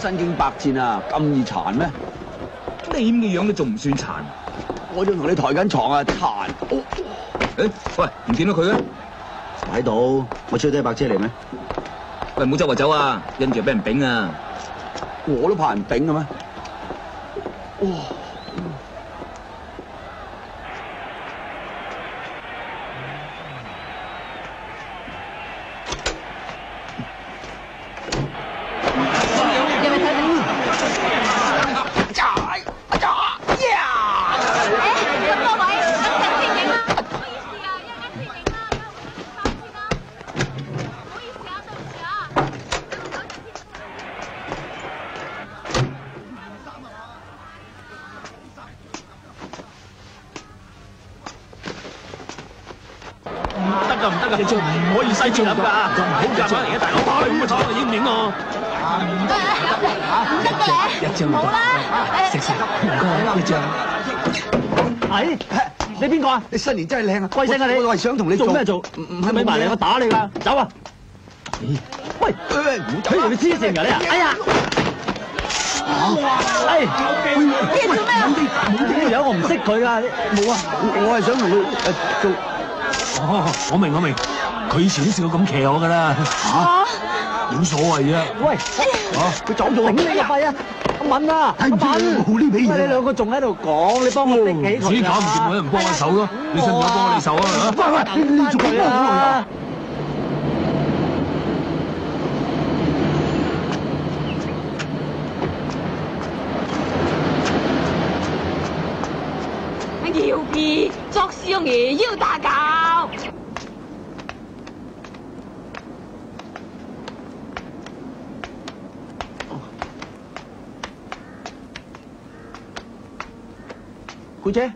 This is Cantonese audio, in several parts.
身經百戰啊，咁易殘咩？ 你咁嘅樣都仲唔算殘？ 我仲同你抬緊床啊，殘！ 誒，喂，唔見到佢嘅？ 喺度，我吹低白車嚟咩？ 喂，唔好周圍走啊，因住俾人丙啊！ 我都怕人丙嘅咩？哇！ 你仲唔可以西進㗎？唔好夾硬嚟啊，大佬！咁嘅錯影唔影我？ 唔得嘅， 一張好啦， 食食唔該一張。 係你邊個啊？ 你新年真係靚啊！ 貴姓啊你？ 我係想同你做咩做？ 唔係咪埋嚟我打你㗎？走啊！喂，佢係咪黐線㗎你啊？哎呀！哎， 你做咩啊？ 呢個樣我唔識佢㗎，冇啊！ 我係想同佢做。 哦，我明，佢以前都試過咁騎我㗎啦。嚇？冇所謂啫。 喂，佢走咗，頂你個肺啊！阿敏啊，阿敏， 冇呢味嘢。 你兩個仲喺度講，你幫我拎起佢。 自己搞唔掂，有人幫我手咯。你信唔信我幫你手啊？ 喂，你做乜啊？ 要別作相爺要打交。 姑姐，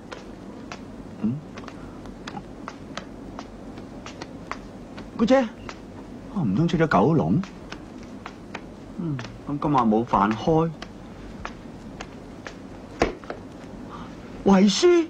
姑姐，唔通出咗九龍？咁今晚冇飯開，遺書。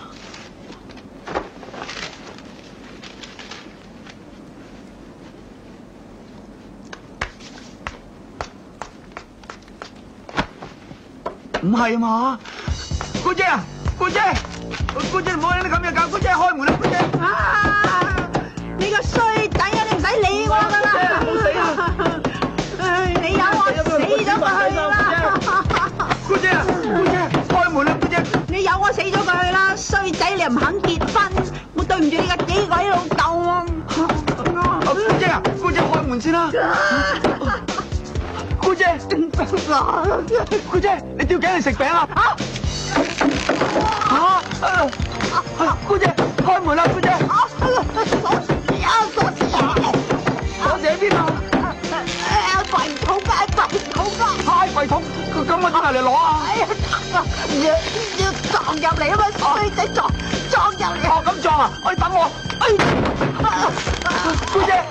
唔係嘛？姑姐啊，姑姐唔好你咁樣搞，姑姐開門啦，姑姐。 你個衰仔啊！你唔使理我㗎啦。 冇死啊！ 你有我死咗佢去啦。 姑姐啊，姑姐開門啦，姑姐。 你有我死咗佢去啦，衰仔你又唔肯結婚，我對唔住你個死鬼老豆啊！ 姑姐啊，姑姐開門先啦。姑姐，姑姐，你吊頸嚟食餅啊？姑姐，開門啦，姑姐。 鎖匙啊！ 鎖匙喺邊啊？ 櫃桶啊！ 喺櫃桶，咁我點嚟攞啊？ 哎呀，要撞入嚟啊嘛，衰仔撞入嚟。 哦，咁撞啊！哎，等我。姑姐，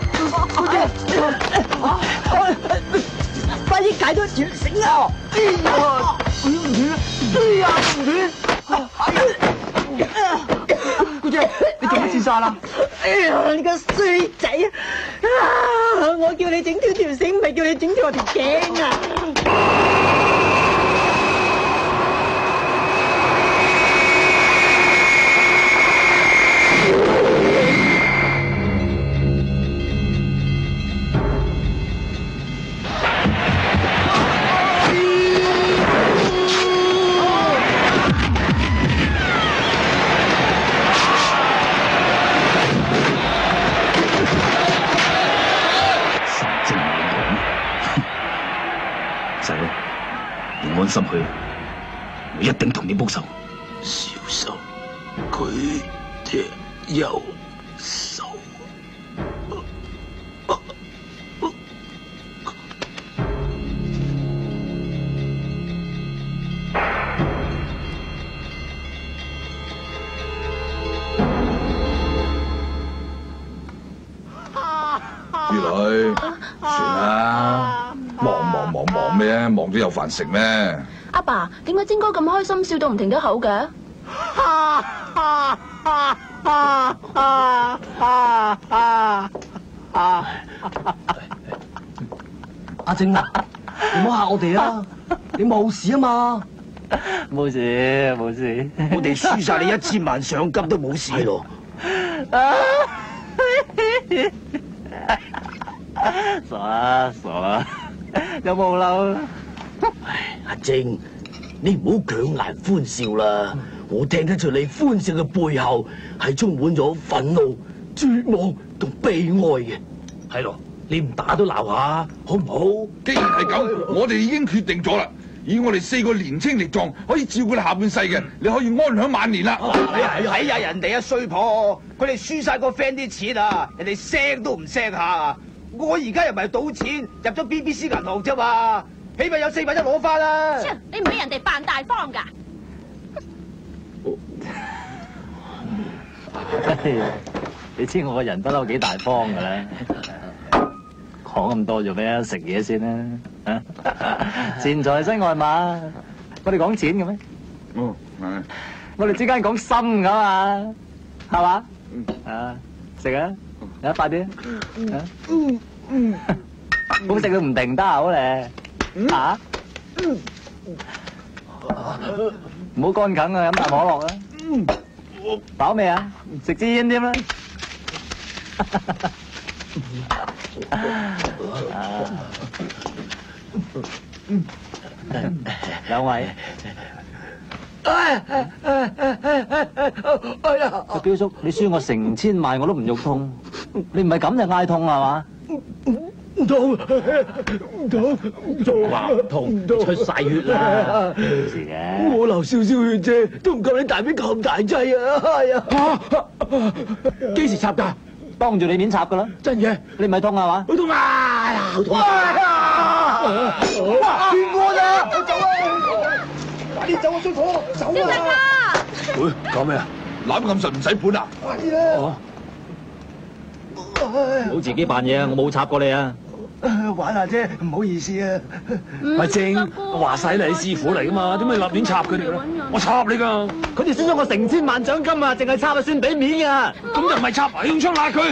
快啲解咗條繩啊！ 姑姐，你做乜自殺啦？ 哎呀，你個衰仔啊！我叫你整條繩，唔係叫你整條我條頸啊！ 安心去，我一定同你報仇。 小心佢隻右手。 月女，算啦，忙咩？忙咗有飯食咩？ 阿爸，點解晶哥咁開心，笑到唔停得口嘅？ 阿晶啊， 你唔好嚇我哋啊！你冇事啊嘛？ 冇事冇事， 我哋輸晒你1000萬賞金都冇事咯。 傻啦傻啦，有冇嬲？ 唉，阿晶，你唔好強顏歡笑啦。我聽得出你歡笑嘅背後係充滿咗憤怒、絕望同悲哀嘅。係咯，你唔打都鬧下，好唔好？ 既然係咁，我哋已經決定咗啦。以我哋4個年青力壯，可以照顧你下半世嘅，你可以安享晚年啦。 睇下人哋啊衰婆，佢哋輸晒個 friend 啲錢啊，人哋聲都唔聲下。我而家又唔係賭錢，入咗 BBC 銀行啫嘛，起碼有4分一攞翻啦。 你唔俾人哋扮大方㗎？ 你知我個人不嬲幾大方㗎啦，講咁多做咩？食嘢先啦，錢財身外馬，我哋講錢嘅咩？ 哦，係。 我哋之間講心㗎嘛，係嘛？啊，食啊，有快啲啊！好食到唔停得口咧，嚇！唔好乾啃啊，飲啖可樂啊！飽未啊？食支煙添啦！兩位，個標叔，你輸我成千萬我都唔肉痛，你唔係咁就嗌痛係嘛？ 唔痛，話唔痛，出晒血啦！ 冇事嘅， 我流少少血啫，都唔夠你大髀咁大劑啊！係啊，幾時插㗎？ 當住你面插㗎啦！ 真嘅， 你唔係痛係嘛？ 好痛啊！好痛啊！哇！斷我啦！我走啊！快啲走啊！衰婆，走啊！ 喂，講咩啊？攬咁實唔使盤啊？ 快啲啦！ 唔好自己扮嘢啊！我冇插過你啊！ 玩下啫，唔好意思啊！ 阿晶，話晒你係師傅嚟噶嘛，點解立亂插佢哋嘅咧？我插你噶！ 佢哋輸咗我成千萬獎金啊，淨係插就算俾面啊！ 咁就唔係插，係用槍揦佢！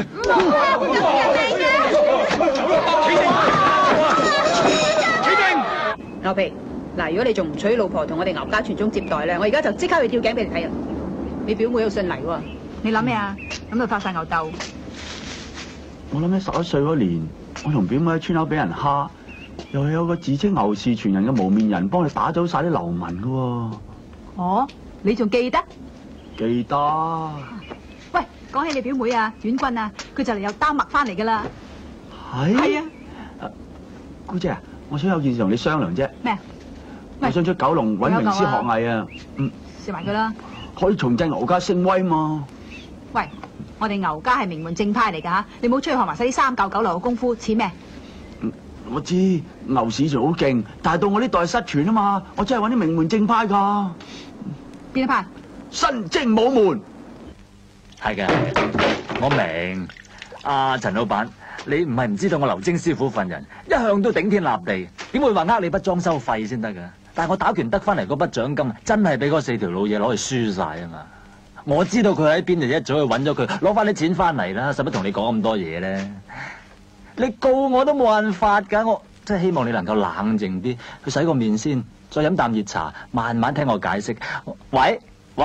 企定！ 牛皮，嗱，如果你仲唔娶老婆同我哋牛家傳宗接代咧，我而家就即刻去吊頸俾你睇啊！你表妹有信嚟喎，你諗咩啊？諗到發晒牛竇。 我諗起11歲嗰年，我同表妹喺村口俾人蝦，又係有個自稱牛氏傳人嘅無面人幫你打走晒啲流民噶喎。 哦，你仲記得？ 記得。 喂，講起你表妹啊，婉君啊，佢就嚟有丹麥翻嚟噶啦。係啊。 姑姐啊，我想有件事同你商量啫。 咩啊？ 我想出九龍揾名師學藝啊。 食埋佢啦。 可以重振牛家聲威嘛。 喂。我哋牛家係名門正派嚟㗎嚇，你唔好出去學埋晒啲3教9流嘅功夫，似咩？ 我知牛市場好勁，但係到我呢代失傳啊嘛，我真係揾啲名門正派㗎。邊一派？新精武門。 係嘅，我明。阿陳老闆，你唔係唔知道我劉晶師傅份人，一向都頂天立地，點會話呃你筆裝修費先得㗎？但係我打拳得翻嚟嗰筆獎金，真係俾嗰4條老嘢攞去輸晒啊嘛！我知道佢喺邊，就一早去揾咗佢，攞翻啲錢翻嚟啦，使乜同你講咁多嘢咧？你告我都冇辦法㗎，我真係希望你能夠冷靜啲，去洗個面先，再飲啖熱茶，慢慢聽我解釋。喂，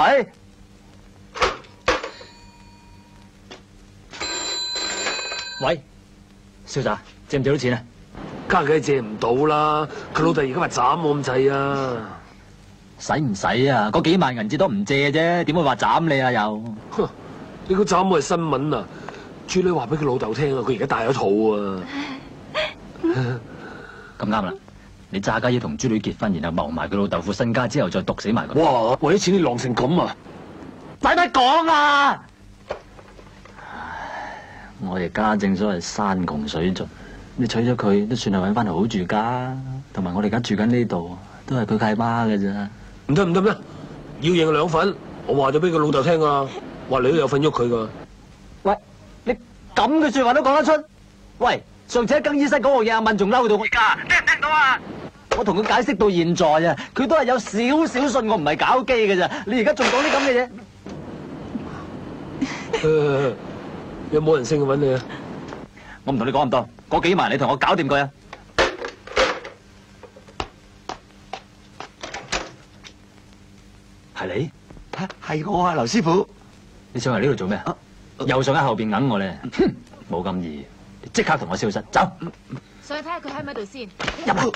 瀟灑，借唔借到錢啊？ 梗係借唔到啦，佢老豆而家咪斬我咁滯啊！ 使唔使啊？嗰幾萬銀紙都唔借啫，點會話斬你啊？又， 你個斬我係新聞啊！朱女話俾佢老豆聽啊，佢而家大咗肚啊！ 咁啱啦，你詐假意同朱女結婚，然後謀埋佢老豆副身家之後，再毒死埋佢。 哇！為咗錢你狼成咁啊！ 使乜講啊？我哋家正所謂山窮水盡，你娶咗佢都算係揾翻條好住家，同埋我哋而家住緊呢度，都係佢契媽嘅咋。 唔得咩？要贏2份，我話咗俾佢老豆聽啊，話你都有份喐佢噶。 喂，你咁嘅說話都講得出？喂，上次喺更衣室嗰個嘢，阿敏仲嬲到我而家，聽唔聽到啊？我同佢解釋到現在啊，佢都係有少少信我唔係搞基嘅咋。你而家仲講啲咁嘅嘢？ 有冇人性揾你啊？ 我唔同你講咁多，嗰幾萬你同我搞掂佢啊！ 係我啊，劉師傅。 你上嚟呢度做咩？又想喺後邊揞我咧？哼，冇咁易，你即刻同我消失，走。 上去睇下佢喺唔喺度先。 入嚟。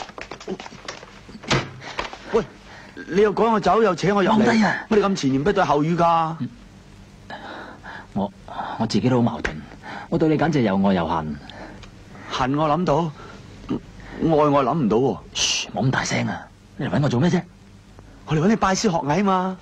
喂，你又趕我走，又扯我入嚟。 放低啊！ 乜你咁前言不對後語㗎？ 我自己都好矛盾，我對你簡直有愛有恨。 恨我諗到，愛我諗唔到喎。 噓，冇咁大聲啊！你嚟搵我做咩啫？ 我嚟搵你拜師學藝啊嘛。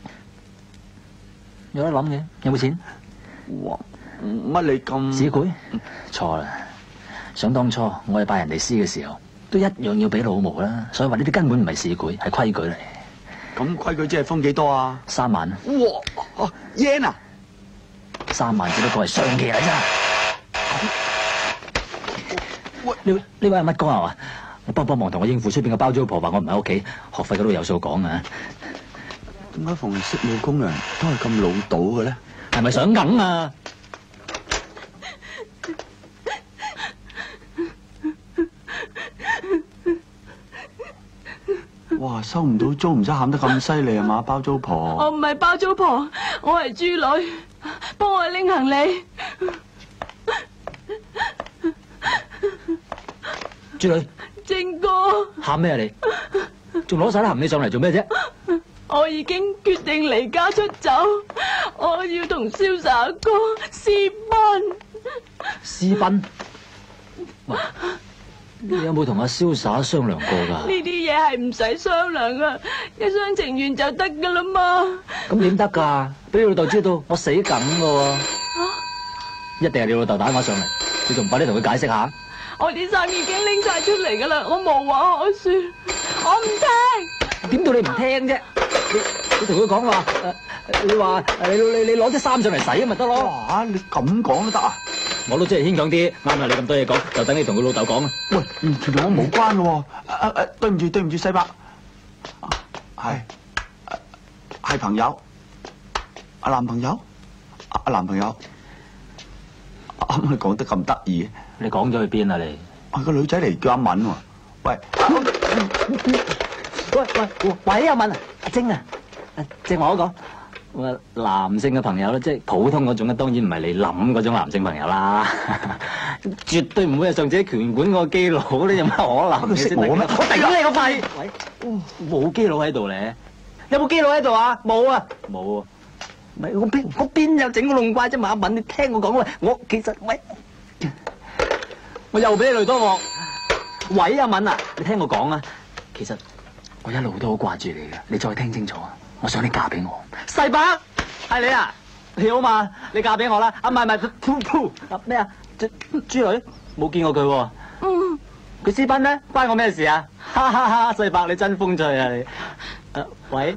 有得諗嘅，有冇錢？ 哇！乜你咁市儈？錯啦！想當初我係拜人哋師嘅時候，都一樣要俾老毛啦。所以話呢啲根本唔係市儈，係規矩嚟。 咁規矩即係封幾多啊 ？3萬。 哇！yen 啊 ！3萬只不過係上期嚟咋。喂，呢位係乜哥啊？嘛，你幫忙同我應付出邊嘅包租婆話我唔喺屋企，學費嗰度有數講啊。 點解逢識務工人都係咁老賭嘅咧？ 係咪想梗啊？ 哇！收唔到租唔使喊得咁犀利啊嘛，包租婆。 我唔係包租婆，我係豬女，幫我拎行李。 豬女。 正哥。 喊咩啊你？仲攞晒啲行李上嚟做咩啫？ 我已經決定離家出走，我要同瀟灑哥私奔。 私奔？喂，你有冇同阿瀟灑商量過㗎？ 呢啲嘢係唔使商量噶，一廂情願就得噶啦嘛。 咁點得㗎？俾你老豆知道，我死梗㗎喎。一定係你老豆打電話上嚟，你仲唔快啲同佢解釋下？ 我啲衫已經拎晒出嚟噶啦，我無話可說，我唔聽。 點到你唔聽啫？你同佢講話，你話你攞啲衫上嚟洗咪得咯？ 哇！你咁講都得啊？ 我都真係牽強啲，啱啦！你咁多嘢講，就等你同佢老豆講啊。 喂，完全同我冇關嘅喎。對唔住，世伯，係朋友，男朋友，男朋友，啱啱講得咁得意， 你講咗去邊啊你？ 個女仔嚟叫阿敏喎。喂， 喂，阿敏啊，阿晶啊，正話我講。男性嘅朋友咧，即係普通嗰種咧，當然唔係你諗嗰種男性朋友啦，絕對唔會係上次喺拳館嗰個基佬，你有乜可能？ 佢識我咩？ 我頂你個肺！喂，冇基佬喺度咧，有冇基佬喺度啊？冇啊，冇啊，唔係我邊有整個弄怪啫嘛？阿敏，你聽我講喂，我其實喂，我又俾你累多鑊。喂，阿敏啊，你聽我講啊，其實我一路都好掛住你嘅，你再聽清楚啊！我想你嫁俾我，細伯係你啊！你好嘛？你嫁俾我啦！啊唔係，咩啊？豬女冇見過佢喎。嗯，佢私奔咩？關我咩事啊？哈哈哈！細伯你真風趣啊你。喂，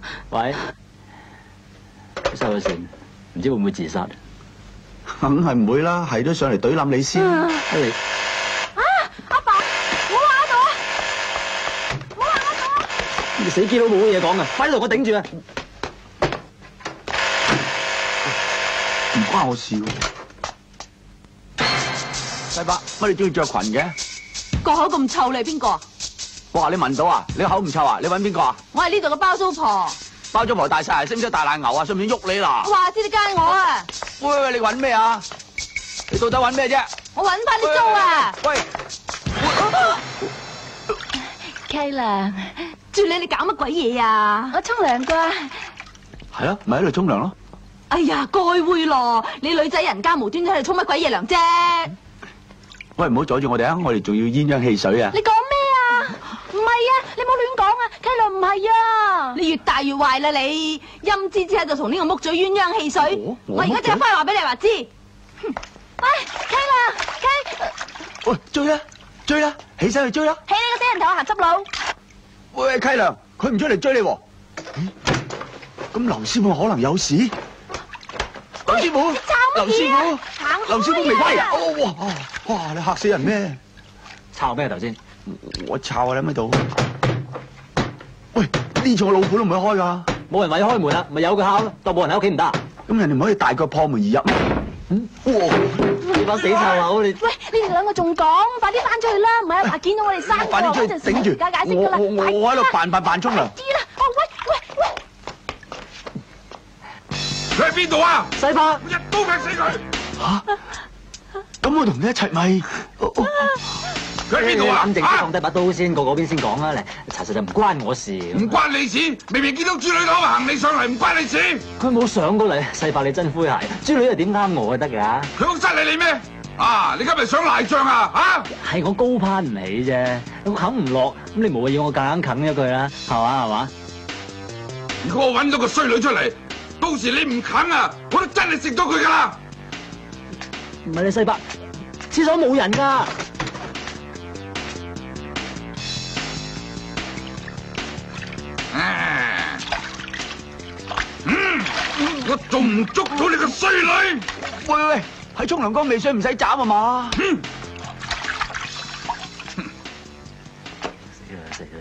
收咗線，唔知會唔會自殺？ 梗係唔會啦，係都上嚟懟冧你先。 你阿爸，我話喺度啊！我話喺度啊！ 你死基佬冇嘢講啊！快啲同我頂住啊！ 唔關我事喎。細伯，乜你中意着裙嘅？ 個口咁臭，你係邊個？ 哇！你聞到啊？你口唔臭啊？你揾邊個啊？ 我係呢度嘅包租婆。 包租婆大晒，識唔識大奶牛啊？信唔信喐你啦？ 我話知你奸我啊！ 喂，你揾咩啊？你到底揾咩啫？ 我揾翻啲租啊！ 喂 ，K 啦，住你搞乜鬼嘢啊？我沖涼㗎。 係啊，咪喺度沖涼咯。 哎呀，該會咯！你女仔人家無端端喺度沖乜鬼嘢涼啫？ 喂，唔好阻住我哋啊！我哋仲要鴛鴦汽水啊！ 你講咩啊？唔係啊，你冇亂講啊 ，K 啦唔係啊！你越大越壞啦你，陰滋滋喺度同呢個木嘴鴛鴦汽水，我而家即刻翻去話俾你話知。喂 ，K 啦 ，K， 喂，追啦，起身去追啦！ 起你個死人頭，我行執路。 喂，溪良，佢唔出嚟追你喎。咁劉師傅可能有事。劉師傅，劉師傅未歸啊！哇！你嚇死人咩？ 抄咩頭先？ 我抄啊！你喺度？喂，呢座老虎都唔會開㗎。 冇人為開門啦，咪由佢敲咯。當冇人喺屋企唔得。 咁人哋唔可以大腳破門而入咩？哇！ 你把死臭佬你！ 喂，你哋兩個仲講，快啲翻出去啦！唔係阿爸見到我哋生快啲出去頂住！ 而家解釋㗎啦。 我喺度扮沖涼。 知啦！哦喂！ 邊度啊？ 世伯， 我一刀劈死佢！ 咁我同你一齊咪？ 佢喺邊度啊？ 冷靜啲，放低把刀先，過嗰邊先講啦。嚟，查實就唔關我事。 唔關你事，明明見到豬女攞個行李上嚟，唔關你事。 佢冇上過嚟，世伯你真詼諧。豬女又點啱我得㗎？ 佢好失禮你咩？啊！你今日想賴帳啊？啊！ 係我高攀唔起啫，我啃唔落，咁你冇話要我夾硬啃咗佢啦，係嘛？ 如果我揾到個衰女出嚟，到時你唔啃啊，我都真係食咗佢㗎啦！ 唔係你世伯，廁所冇人㗎。 我仲唔捉到你個衰女？ 喂，喺沖涼缸未水唔使斬啊嘛？ 死啦！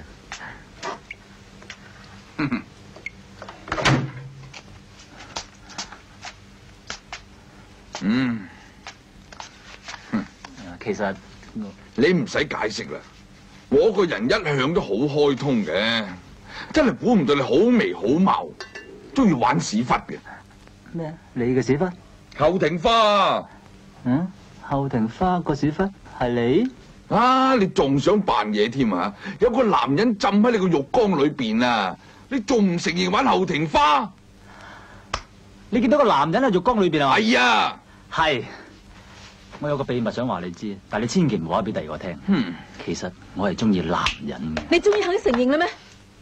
其實你唔使解釋啦，我個人一向都好開通嘅，真係估唔到你好眉好貌，中意玩屎忽嘅。 咩？你嘅屎忽？ 後庭花。 嗯？後庭花個屎忽係你？ 啊！你仲想扮嘢添啊？有個男人浸喺你個浴缸裏邊啊！你仲唔承認玩後庭花？ 你見到個男人喺浴缸裏邊啊？ 係啊， 係。我有個秘密想話你知，但係你千祈唔好話俾第二個聽。其實我係中意男人嘅。 你終於肯承認啦咩？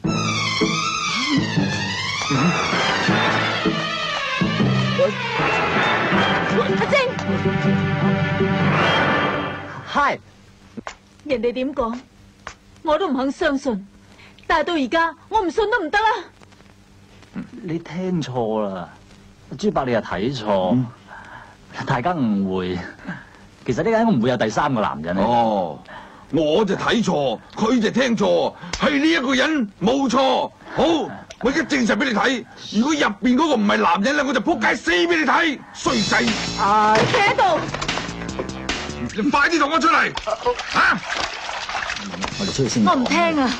阿晶， 係。 人哋點講，我都唔肯相信。但係到而家，我唔信都唔得啦。 你聽錯啦，朱伯你又睇錯，大家誤會。其實呢間屋唔會有第三個男人。 哦，我就睇錯，佢就聽錯，係呢一個人冇錯。好，我而家證實俾你睇。如果入邊嗰個唔係男人咧，我就撲街死俾你睇，衰仔！ 企喺度， 你快啲同我出嚟！啊！ 我哋出去先。 我唔聽啊！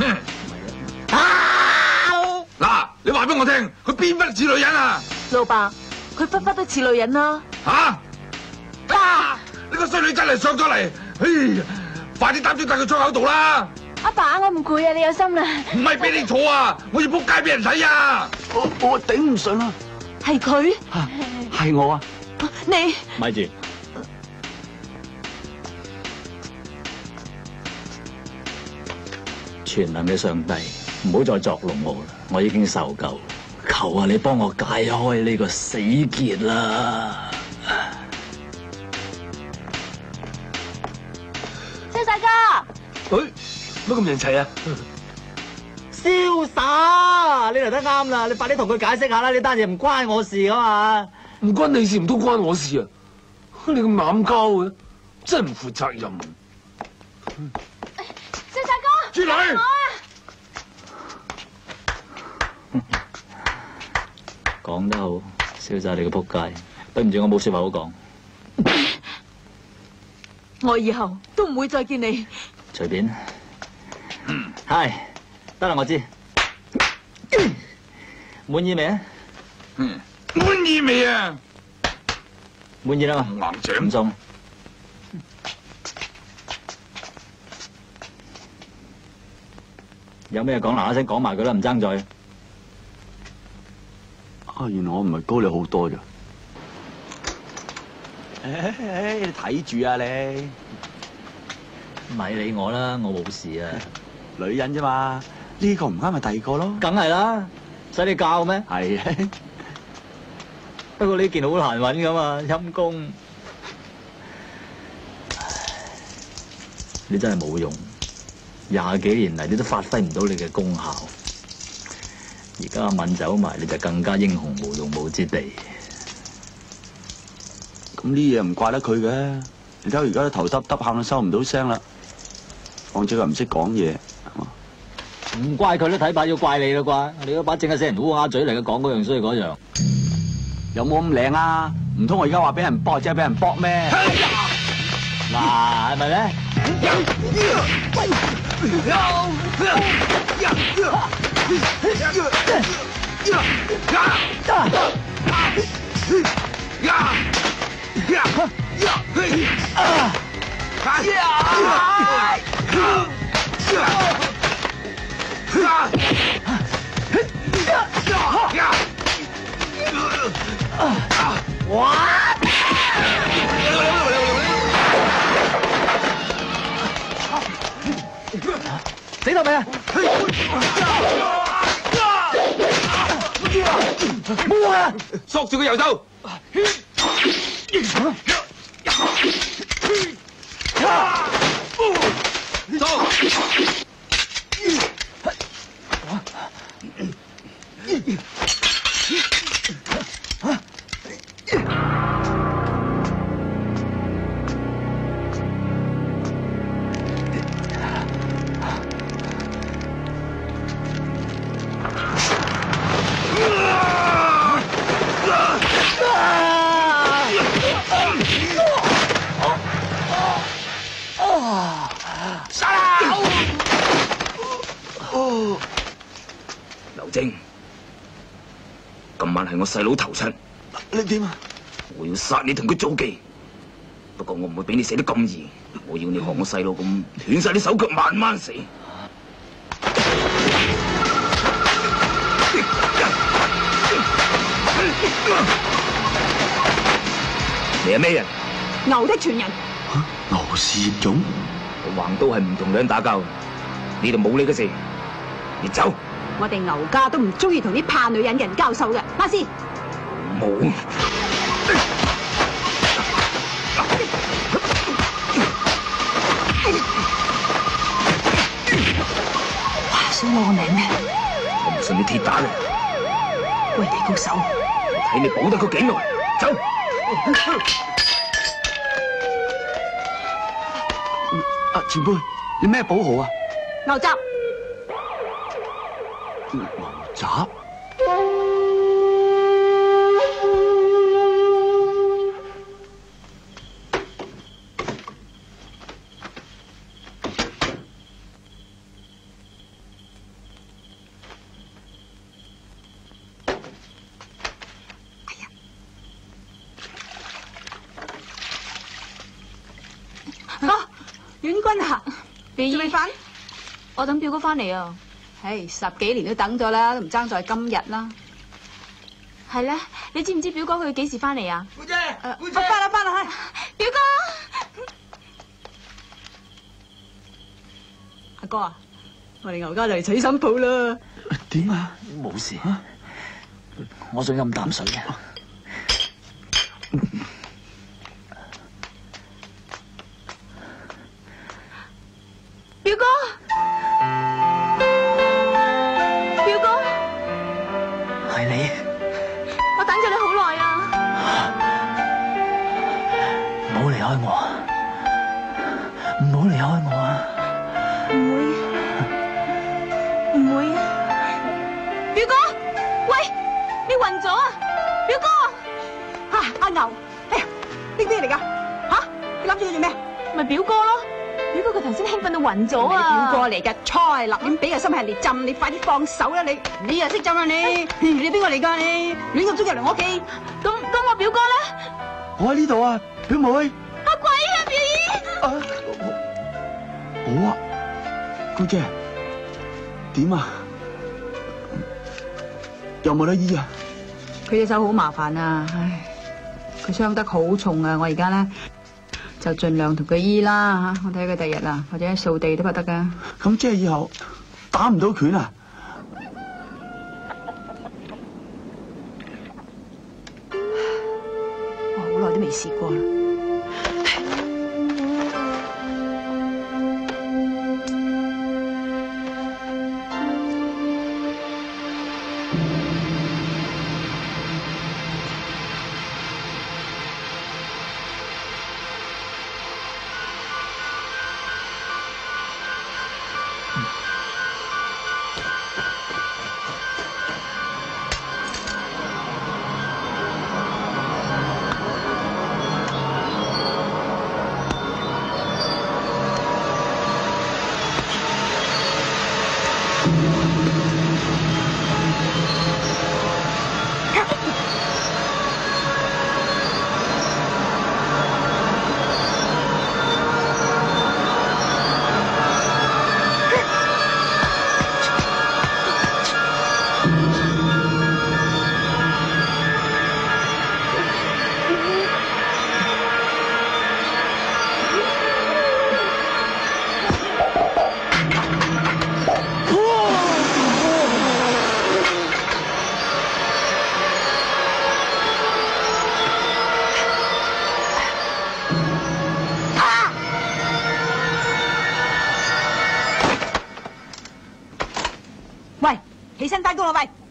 嗱，你話俾我聽，佢邊忽似女人啊？ 老伯，佢忽忽都似女人啦。 呢個衰女真係上咗嚟，哎呀！快啲擔住帶佢出口度啦！ 阿爸，我唔攰啊，你有心啦。 唔係俾你坐啊，我要撲街俾人睇啊！ 我頂唔順啦。 係佢？ 係我啊！ 你咪住，全能嘅上帝，唔好再作弄我啦！我已經受夠，求下你幫我解開呢個死結啦！ 蕭大哥， 乜咁人齊啊？ 瀟灑，你嚟得啱啦！你快啲同佢解釋下啦，呢單嘢唔關我事噶嘛。 唔關你事唔都關我事啊！你咁濫交嘅，真係唔負責任。 蕭大哥， 豬女， 講得好，瀟灑你個仆街。對唔住，我冇說話好講。 我以後都唔會再見你。 隨便。係，得啦，我知。滿意未啊？ 滿意未啊？ 滿意啦嘛。 硬頸唔送。有咩講嗱嗱聲講埋佢啦，唔爭在。 原來我唔係高你好多咋。你睇住啊你！ 咪理我啦，我冇事啊。 女人啫嘛，呢個唔啱咪第二個咯。 梗係啦，使你教咩？ 係啊。 不過呢件好難揾噶嘛，陰公。你真係冇用，20幾年嚟你都發揮唔到你嘅功效。而家阿敏走埋，你就更加英雄無用武之地。 咁呢嘢唔怪得佢嘅，你睇佢而家都頭耷耷，喊到收唔到聲啦。況且佢唔識講嘢，係嘛？ 唔怪佢都睇怕要怪你啦啩？你嗰把正係死人烏鴉嘴嚟嘅，講嗰樣衰嗰樣。 有冇咁靚啊？唔通我而家話俾人搏，即係俾人搏咩？ 嗱，係咪咧？ 死到未啊？冇啊！ 索住個右手。 劉晶，今晚係我細佬頭七， 你點啊？ 我要殺你同佢做記，不過我唔會俾你死得咁易，我要你學我細佬咁斷晒啲手腳，慢慢死。你係咩人？ 牛的傳人。 牛氏葉種？ 我橫刀係唔同女人打交，呢度冇你嘅事，你走。 我哋牛家都唔中意同啲怕女人嘅人交手嘅，馬師。 冇。 哇！想攞我命咩？ 我唔信你鐵打嘅。 喂，你高手， 我睇你保得佢幾耐。走。 前輩，你咩寶號啊？ 牛雜。 牛雜？ 婉君啊， 做咩飯？我等表哥翻嚟啊！ 唉，10幾年都等咗啦，都唔爭在今日啦。 係咧，你知唔知表哥佢幾時翻嚟啊？ 姑姐，姑姐， 翻啦， 表哥， 阿哥啊，我哋牛家就嚟娶新抱啦。 點啊？ 冇事，我想飲啖水嘅。 表哥，表哥， 係你， 我等咗你好耐啊！ 唔好離開我，唔好離開我啊！ 唔會，表哥，喂，你暈咗啊？表哥， 阿牛，哎呀，呢啲咩嚟噶？你諗住佢做咩？ 咪表哥咯。表哥佢頭先興奮到暈咗啊！ 表哥嚟嘅，菜立亂俾個心係你浸，你快啲放手啦你又識浸啦你邊個嚟噶你？亂咁捉入嚟我屋企， 咁我表哥咧？ 我喺呢度啊，表妹。 阿鬼啊，表姨！ 好啊，姑姐，點啊？有冇得醫啊？ 佢隻手好麻煩啊，唉，佢傷得好重啊，我而家咧。就盡量同佢醫啦嚇，我睇佢第日啊，或者掃地都不得噶。 咁即係以後打唔到拳啊？ 我好耐都未試過啦。 起身翻工啦喂！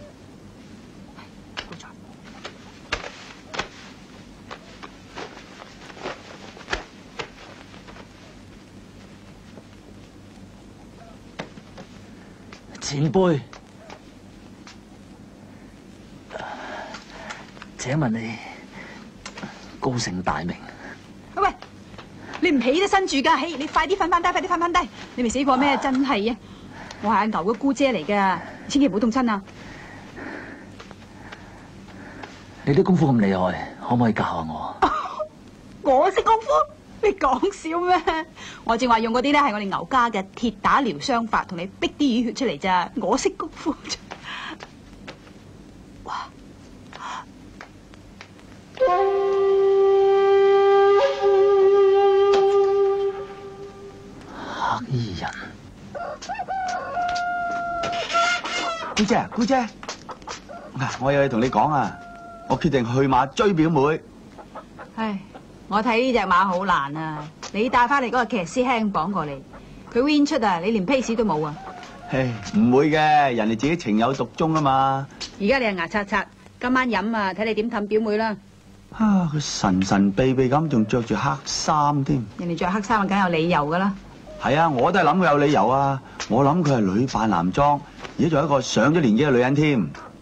前輩，請問你高姓大名？ 喂，你唔起得身住㗎，起你快啲瞓翻低，快啲瞓翻低！你未死過咩？真係啊！我係阿牛嘅姑姐嚟㗎，千祈唔好凍親啊！ 你啲功夫咁厲害，可唔可以教下我？ 我識功夫？你講笑咩？我正話用嗰啲咧係我哋牛家嘅鐵打療傷法，同你逼啲淤血出嚟咋。我識功夫。哇！ 黑衣人， 姑姐，姑姐，我有嘢同你講啊！我決定去馬追表妹。 唉，我睇呢隻馬好難啊！你帶翻嚟嗰個騎師輕綁過嚟，佢 win 出啊！你連 pace 都冇啊！ 唉，唔會嘅，人哋自己情有獨鍾啊嘛。 而家你係牙刷刷，今晚飲啊，睇你點氹表妹啦！ 啊，佢神神秘秘咁，仲着住黑衫添。 人哋着黑衫啊，梗有理由噶啦。 係啊，我都係諗佢有理由啊！我諗佢係女扮男裝，而家仲有一個上咗年紀嘅女人添。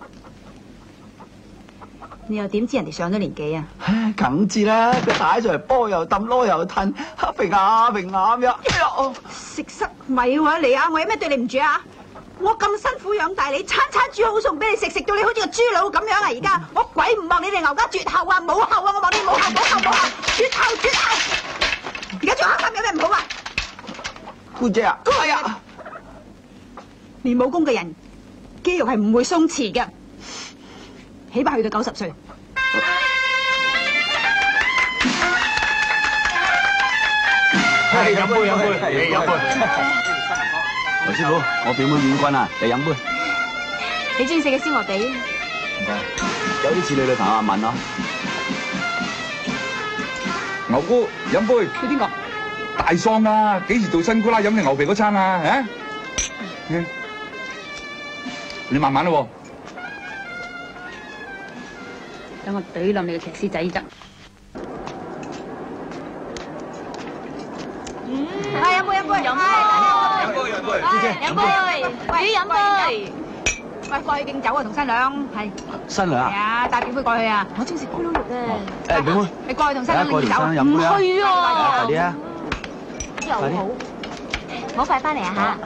你又點知人哋上咗年紀啊？ 唉，梗知啦！佢帶上嚟波又揼，攞又褪，平下平下咁樣。 食塞咪喎你啊！我有咩對你唔住啊？我咁辛苦養大你，餐餐煮好餸俾你食，食到你好似個豬佬咁樣啊！而家我鬼唔望你哋牛家絕後啊，冇後啊！我望你冇後冇後冇後，絕後絕後！而家着黑衫有咩唔好啊？ 姑姐啊，係啊！ 練武功嘅人肌肉係唔會鬆弛嘅，起碼去到90歲。 係飲杯飲杯，嚟飲杯。 劉師傅，我表妹婉君啊，嚟飲杯。 你中意食嘅燒鵝髀？ 唔該，有啲似你女朋友阿敏咯。 牛姑飲杯。 你邊個？ 大喪啊！幾時做新姑啦？飲你牛皮嗰餐啊？嚇！你慢慢咯。 等我懟冧你個騎師仔得。 係飲杯飲杯飲杯飲杯，煮飲杯。 喂，過去敬酒啊，同新娘係。 新娘啊？ 係啊，帶表妹過去啊。 我中意食咕嚕肉啊！ 誒，表妹， 你過去同新娘敬酒。 飲杯啊！ 唔去啊！ 快啲啊！ 又好，好快翻嚟啊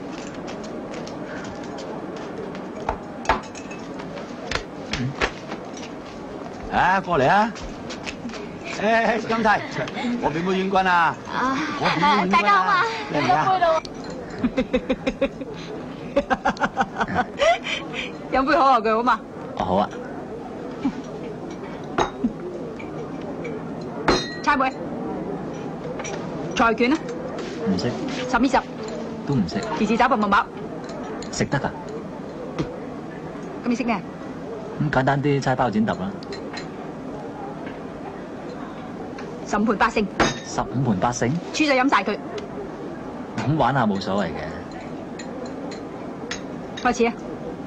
嚇！ 啊，過嚟啊！誒，金太，我表妹婉君啊！ 大家好嘛？ 嚟啊！ 飲杯可樂佢好嘛？ 哦，好啊。 猜杯。菜拳啊！ 唔識。 10-20。 都唔識。 自自找笨笨飽。 食得㗎？ 咁你識咩？ 咁簡單啲，猜包剪揼啦。 15盤8勝。 15盤8勝？ 輸就飲晒佢。 咁玩下冇所謂嘅。 開始啊！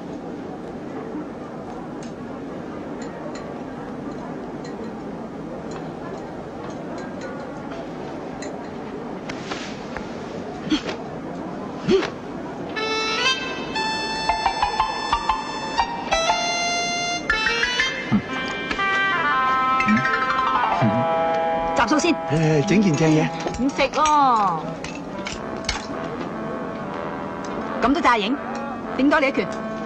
集數先。 誒，整件正嘢。 唔食喎。 咁都詐影，頂多你一拳，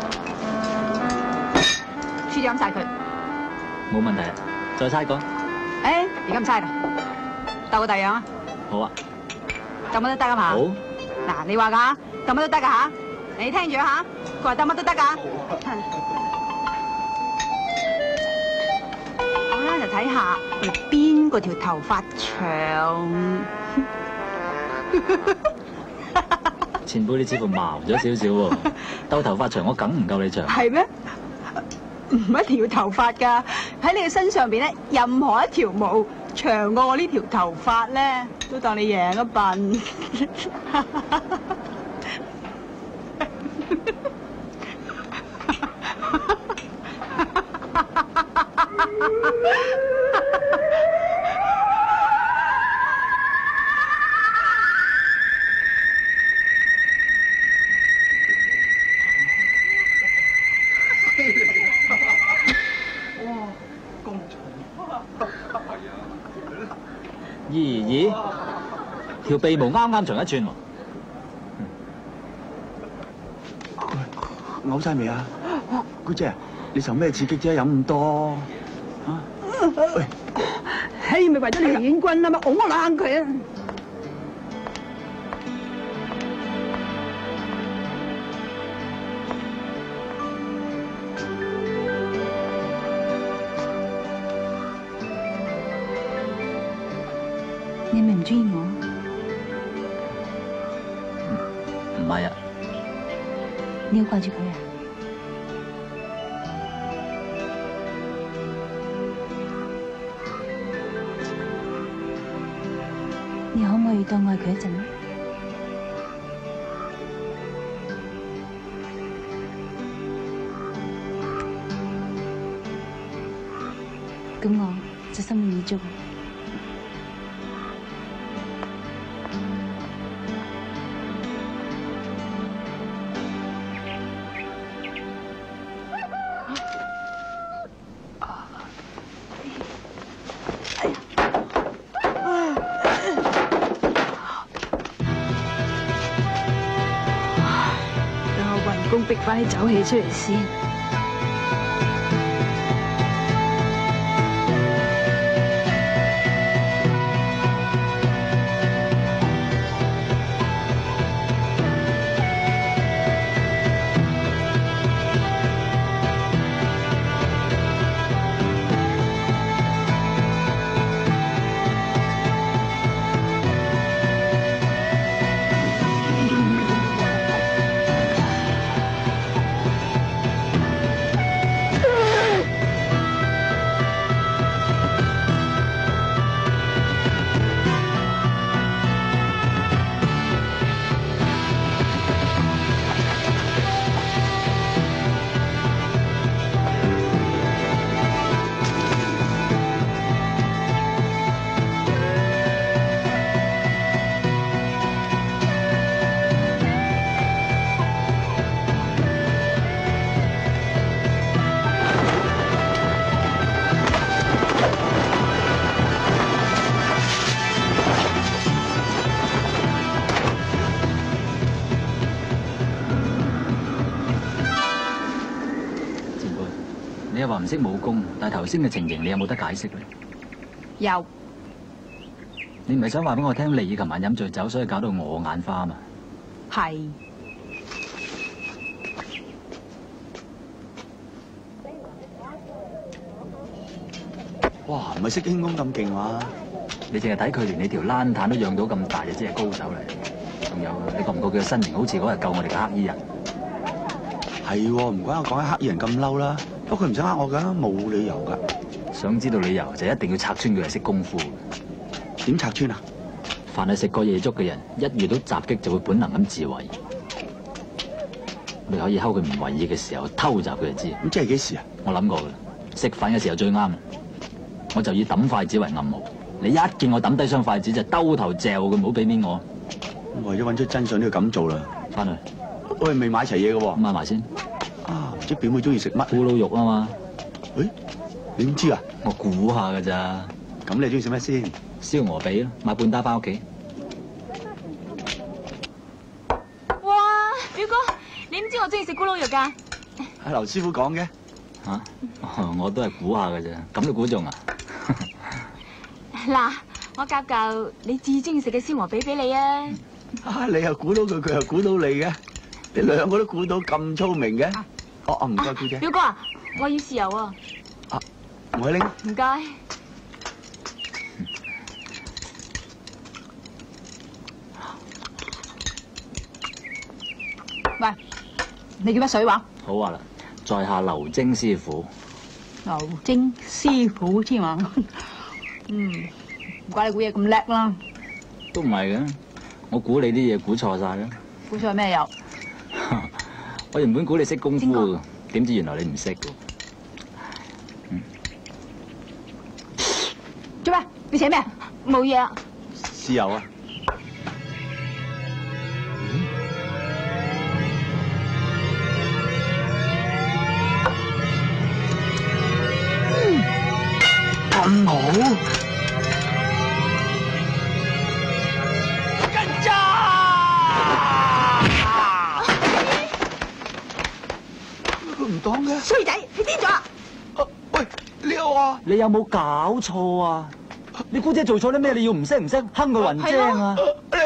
輸咗飲晒佢。 冇問題，再猜個。 誒，而家唔猜啦，鬥個第樣啊！ 好啊。 鬥乜都得啊嘛。 好。 嗱，你話㗎嚇，鬥乜都得㗎嚇，你聽住嚇，佢話鬥乜都得㗎。好啦，就睇下你邊個條頭髮長。 前輩你似乎矛咗少少喎，鬥頭髮長我梗唔夠你長。 係咩？唔一條頭髮㗎，喺你嘅身上邊咧，任何一條毛長過我呢條頭髮咧，都當你贏一笨。 咦，條鼻毛啱啱長一寸喎。 嘔晒未啊？姑姐，你受咩刺激啫？飲咁多啊？喂， 嘿，咪為咗你遠軍啊嘛，拱我冷佢啊！ 你咪唔中意我？ 唔係啊， 你好掛住佢啊？你可唔可以多愛佢一陣啊？咁我就心滿意足。 逼翻啲酒氣出嚟先。 你話唔識武功，但係頭先嘅情形，你有冇得解釋咧？ 有。 你唔係想話俾我聽，你琴晚飲醉酒，所以搞到我眼花嘛？ 係。 哇，唔係識輕功咁勁嘛？ 你淨係睇佢連你條冷炭都養到咁大，就真係高手嚟。仲有，你覺唔覺佢嘅身形好似嗰日救我哋嘅黑衣人？ 係喎，唔怪我講起黑衣人咁嬲啦。不過佢唔使呃我㗎，冇理由㗎。 想知道理由就一定要拆穿佢係識功夫。 點拆穿啊？ 凡係食過夜粥嘅人，一遇到襲擊就會本能咁自衛。你可以睺佢唔為意嘅時候偷襲佢就知。 咁即係幾時啊？ 我諗過㗎，食飯嘅時候最啱。我就以抌筷子為暗號，你一見我抌低雙筷子就兜頭嚼佢，唔好俾面我。 為咗揾出真相都要咁做啦。 翻去。 喂，未買齊嘢嘅喎。 買埋先。 啊，唔知表妹中意食乜？ 咕嚕肉啊嘛。 誒，你點知啊？ 我估下㗎咋。 咁你中意食乜先？ 燒鵝髀咯，買半打翻屋企。 哇，表哥，你唔知我中意食咕嚕肉㗎？ 阿劉師傅講嘅。 嚇？我都係估下㗎咋，咁都估中啊？ 嗱，我夾嚿你至中意食嘅燒鵝髀俾你啊！ 啊，你又估到佢，佢又估到你嘅，你兩個都估到咁聰明嘅。哦，唔該，姑姐。 表哥啊，我要豉油啊！ 啊，我拎。 唔該。 喂，你叫乜水話？ 好話啦，在下劉晶師傅。 劉晶師傅添啊！唔怪你估嘢咁叻啦。 都唔係嘅，我估你啲嘢估錯晒啦。 估錯咩又？ 我原本估你識功夫嘅，點知原來你唔識嘅。 做咩？你寫咩？ 冇嘢啊。 豉油啊！咁好。 衰仔，你癲咗啊？ 喂，你好啊？ 你有冇搞錯啊？你姑姐做錯啲咩？你要唔識哼佢雲精啊？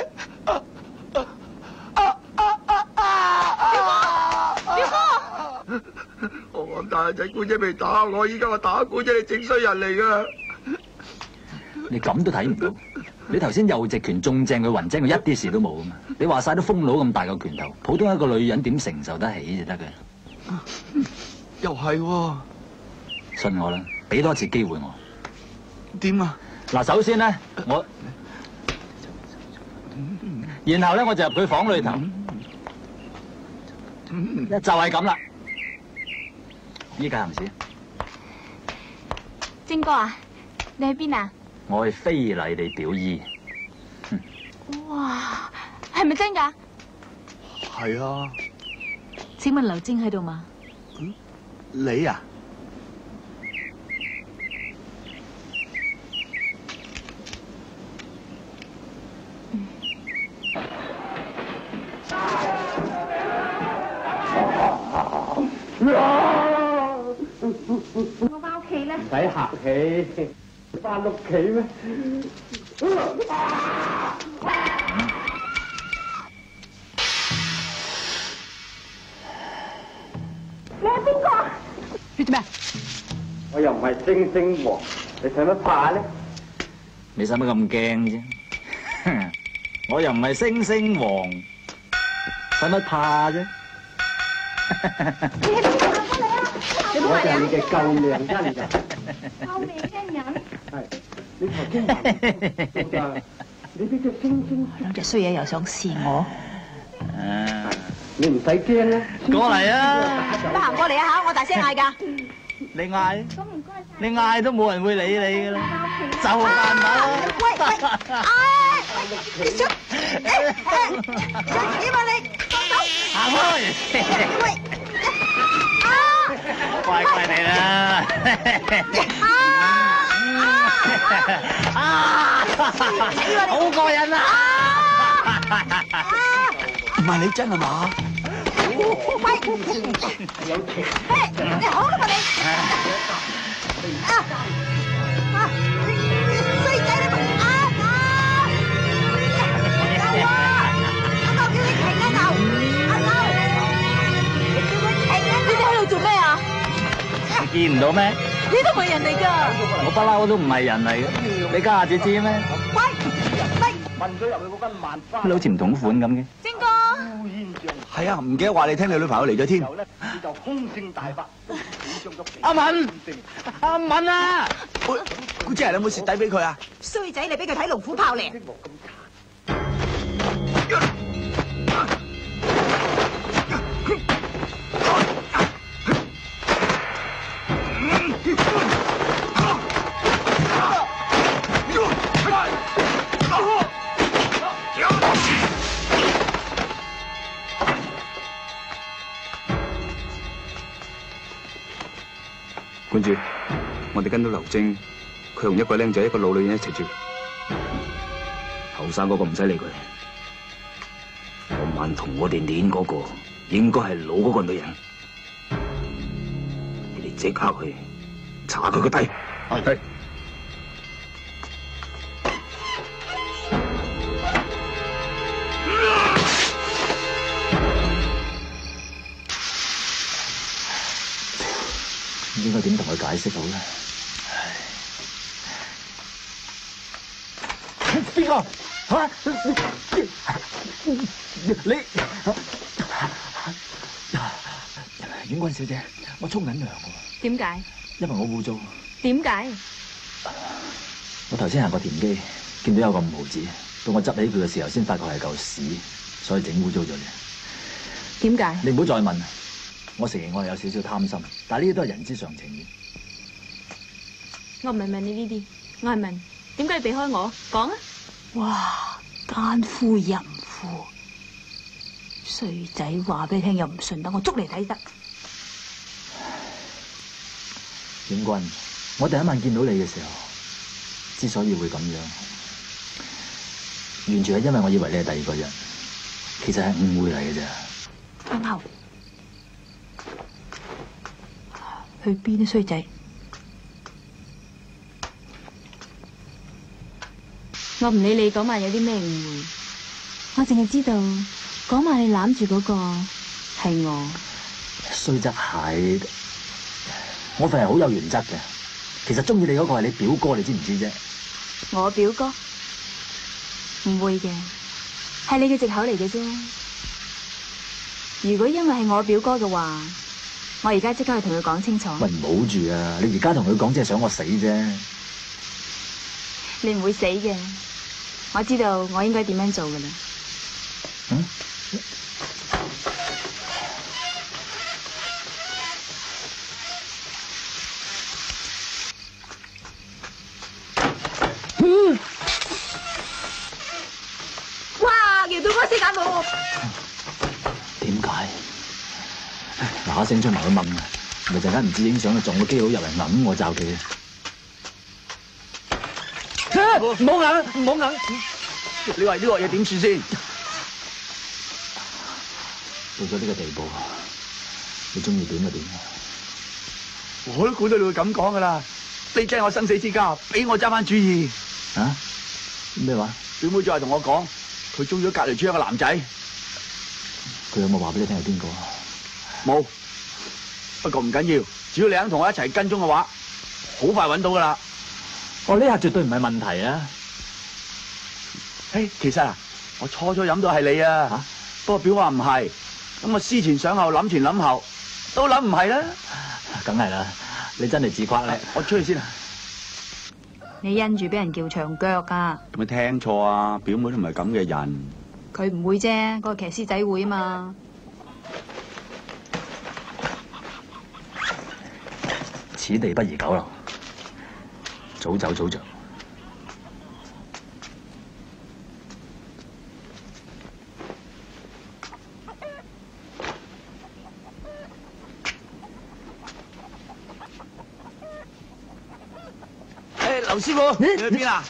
我咁大仔姑姐未打我，依家我打姑姐，你整衰人嚟噶！ 你咁都睇唔到？你頭先右直拳中正佢雲精，佢一啲事都冇啊嘛！你話晒都風佬咁大個拳頭，普通一個女人點承受得起就得嘅？ 又係喎， 信我啦，俾多一次機會我。 點啊？ 嗱，首先咧，然後咧我就入佢房裏頭，就係咁啦。依家行事。 晶哥啊，你去邊啊？ 我去非禮你表姨。 哇，係咪真㗎？ 係啊。 請問劉晶喺度嗎？ 你啊？ 我翻屋企咧。 唔使客氣，翻屋企咩？ 你係邊個？ 你做咩？ 我又唔係星星王，你使乜怕咧？ 你使乜咁驚啫？我又唔係星星王，使乜怕啫？ 你係邊個啊？你我就係你嘅救命恩人。 救命恩人。 係，你頭先話唔到㗎，你呢隻星星， 兩隻衰嘢又想試我。 你唔使驚啦。 過嚟啊！ 得閒過嚟啊嚇！我大聲嗌㗎。 你嗌， 咁唔該晒。 你嗌都冇人會理你噶啦，就翻扮啦。 喂喂，你想點啊你？ 行開！ 喂， 乖乖地啦。好過癮啊！ 唔係你真係嘛？ 喂，你好啦嘛你？衰仔你咪牛啊！阿牛叫你停啊牛！阿牛，你叫佢停啊！你哋喺度做咩啊？ 你見唔到咩？ 你都唔係人嚟㗎！ 我不嬲都唔係人嚟嘅，你家下至知咩？ 喂， 問咗入去嗰間萬花你好似唔同款咁嘅。 晶哥， 烏煙瘴氣係啊，唔記得話你聽你女朋友嚟咗添。 之後咧，你就空性大發，始終都阿敏，阿敏啊！ 喂，姑姐，你有冇蝕底俾佢啊？ 衰仔你俾佢睇龍虎豹嚟！ 管住，我哋跟到劉晶，佢同一個僆仔一個老女人一齊住。 後生嗰個唔使理佢，嗰晚同我哋攆嗰個應該係老嗰個女人，你哋即刻去查佢個底。 係。 應該點同佢解釋好咧？邊個？嚇！你婉君小姐，我沖緊涼喎。 點解？ 因為我污糟。 點解？ 我頭先行過田基，見到有個5毫子，到我執起佢嘅時候，先發覺係嚿屎，所以整污糟咗你。 點解？ 你唔好再問。我承認我係有少少貪心，但係呢啲都係人之常情嘅。 我唔係問你呢啲，我係問點解要避開我？講啊！ 哇，奸夫淫婦，衰仔話俾你聽又唔信，等我捉嚟睇得。 婉君，我第一晚見到你嘅時候，之所以會咁樣，完全係因為我以為你係第二個人，其實係誤會嚟嘅啫。 阿牛， 去邊啊，衰仔？我唔理你嗰晚有啲咩誤會，我淨係知道嗰晚你攬住嗰個係我。 雖則係，我份人好有原則嘅。其實中意你嗰個係你表哥，你知唔知啫？ 我表哥唔會嘅，係你嘅藉口嚟嘅啫。如果因為係我表哥嘅話，我而家即刻去同佢講清楚。 喂，唔好住啊！你而家同佢講，即係想我死啫。 你唔會死嘅，我知道我應該點樣做㗎啦。 嗯？ 哇！搖到我死眼喎！ 點解？嗱聲出埋去問啊！咪陣間唔知影相，撞個基佬入嚟揞我罩佢。 唔好硬，唔好硬！你話呢個嘢點算先？ 到咗呢個地步，你中意點就點。 我都估到你會咁講噶啦！你真係我生死之交，俾我揸翻主意。 啊？咩話？ 表妹再同我講，佢中咗隔離村一個男仔。 佢有冇話俾你聽係邊個？ 冇。不過唔緊要，只要你肯同我一齊跟蹤嘅話，好快揾到噶啦。 我呢下絕對唔係問題啊！ 其實啊，我初初飲到係你啊，不過表話唔係，咁我思前想後，諗前諗後，都諗唔係啦。 梗係啦，你真係自誇叻。 我出去先啊！ 你因住俾人叫長腳啊！ 有冇聽錯啊？表妹都唔係咁嘅人。 佢唔會啫，嗰個騎師仔會啊嘛。 此地不宜久留，早走早着。 劉師傅，你去邊啊？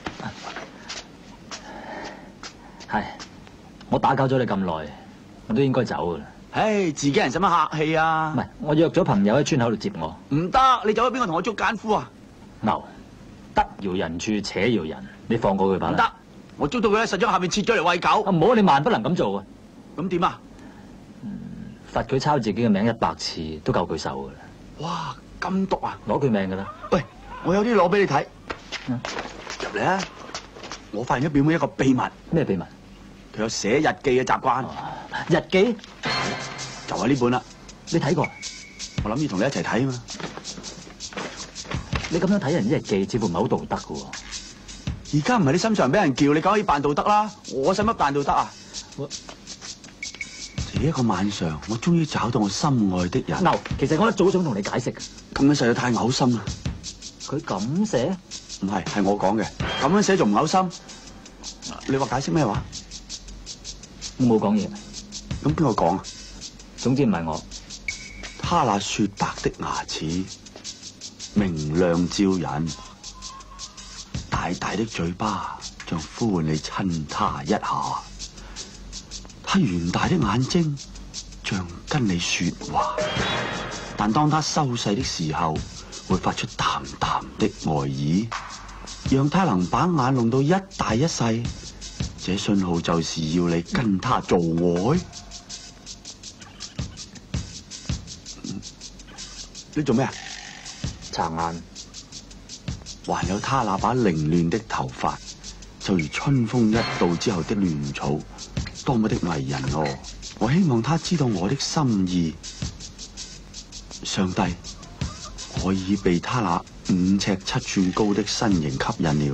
係，我打攪咗你咁耐，我都應該走噶啦。 自己人使乜客氣啊？ 唔係，我約咗朋友喺村口度接我。 唔得，你走咗邊個同我捉奸夫啊？ 牛，得饒人處且饒人，你放過佢吧。 唔得，我捉到佢喺實咗下面切咗嚟餵狗。 唔好，你萬不能咁做啊！ 咁點啊？ 罰佢抄自己嘅名100次都夠佢受噶啦。 哇，咁毒啊！ 攞佢命噶啦！ 喂，我有啲攞俾你睇。入嚟啊！我發現咗表妹一個秘密。 咩秘密？ 佢有寫日記嘅習慣。 日記？ 就係呢本啦。 你睇過？ 我諗住同你一齊睇啊嘛。 你咁樣睇人啲日記，似乎唔係好道德噶喎。 而家唔係你心上俾人叫，你梗可以扮道德啦。我使乜扮道德啊？這一個晚上，我終於找到我心愛的人。 牛，其實我一早想同你解釋嘅。 咁樣實在太嘔心啦。 佢咁寫？ 唔係，係我講嘅。咁樣寫仲唔嘔心？你話解釋咩話？ 我冇講嘢。 咁邊個講啊？ 總之唔係我。 他那雪白的牙齒，明亮照人，大大的嘴巴像呼喚你親他一下。他圓大的眼睛像跟你說話，但當他收細的時候，會發出淡淡的愛意，讓他能把眼弄到一大一細。這信號就是要你跟他做愛。你做咩啊？ 擦眼。 還有他那把凌亂的頭髮，就如春風一到之後的亂草，多麼的迷人哦！我希望他知道我的心意。上帝，我已被他那5尺7寸高的身形吸引了。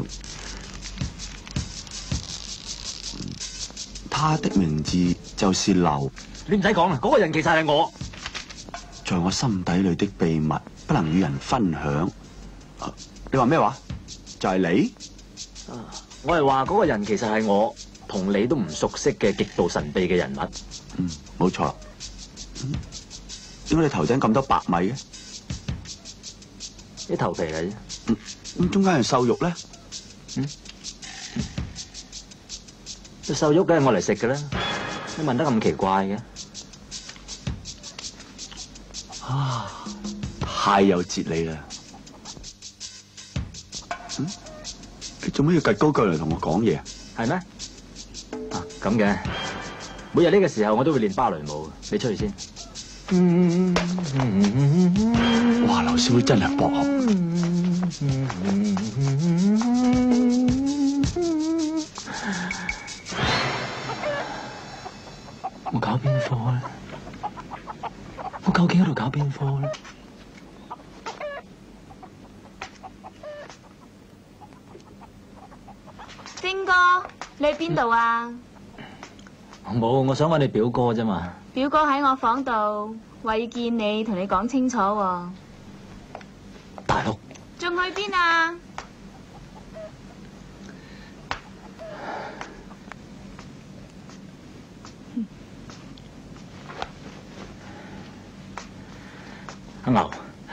他的名字就是劉。 你唔使講啦，嗰個人其實係我。 在我心底裏的秘密不能與人分享。你話咩話？就係你？ 我係話嗰個人其實係我，同你都唔熟悉嘅極度神秘嘅人物。 冇錯。點解你頭頂咁多白米嘅？ 啲頭皮嚟啫。 咁中間係瘦肉咧？ 隻瘦肉梗係我嚟食嘅啦。你問得咁奇怪嘅？ 太有哲理啦。你做咩要趌高腳嚟同我講嘢？ 係咩？啊，咁嘅。每日呢個時候我都會練芭蕾舞，你出去先。 哇，劉師妹真係博學。 我搞邊科咧？我究竟喺度搞邊科咧？ 晶哥，你喺邊度啊？ 冇，我想揾你表哥啫嘛。 表哥喺我房度，話要見你，同你講清楚喎。 大陸。 仲去邊啊？ 阿牛，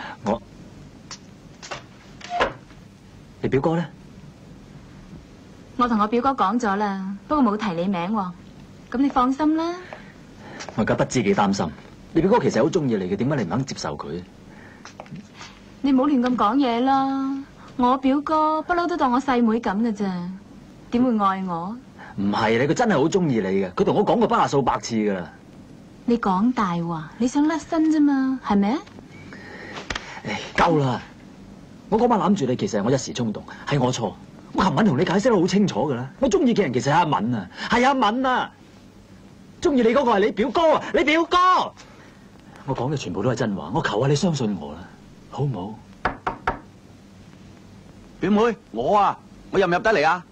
你表哥咧？ 我同我表哥講咗啦，不過冇提你名喎。咁你放心啦。 我而家不知幾擔心。你表哥其實好中意你嘅，點解你唔肯接受佢？ 你唔好亂咁講嘢啦。我表哥不嬲都當我細妹咁嘅啫，點會愛我？ 唔係你，佢真係好中意你嘅。佢同我講過不下數百次噶啦。 你講大話，你想甩身啫嘛，係咪啊？ 唉，夠啦！我嗰晚攬住你，其實係我一時衝動，係我錯。我琴晚同你解釋得好清楚噶啦。我中意嘅人其實係阿敏啊，係阿敏啊。中意你嗰個係你表哥啊，你表哥。我講嘅全部都係真話，我求下你相信我啦，好唔好？ 表妹，我入唔入得嚟啊？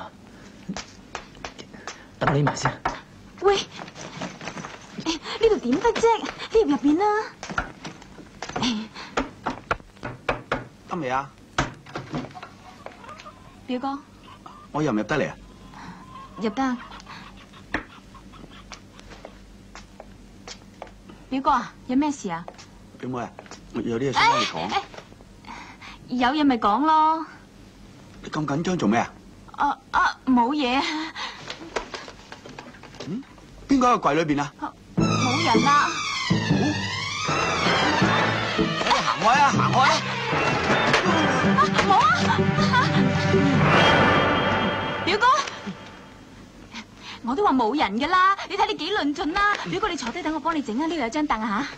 等我匿埋先。 喂，呢度點得啫？呢入邊啦。 得未啊？ 表哥， 我入唔入得嚟啊？ 入得。表哥啊，有咩事啊？ 表妹啊，我有啲嘢想同你講。 有嘢咪講咯。 你咁緊張做咩啊？ 冇嘢。 邊個喺個櫃裏邊啊？ 冇人啦。 行開啊！行開啊！ 冇啊！表哥，我都話冇人噶啦，你睇你幾論盡啦。表哥，你坐低等我幫你整啊，呢度有張凳啊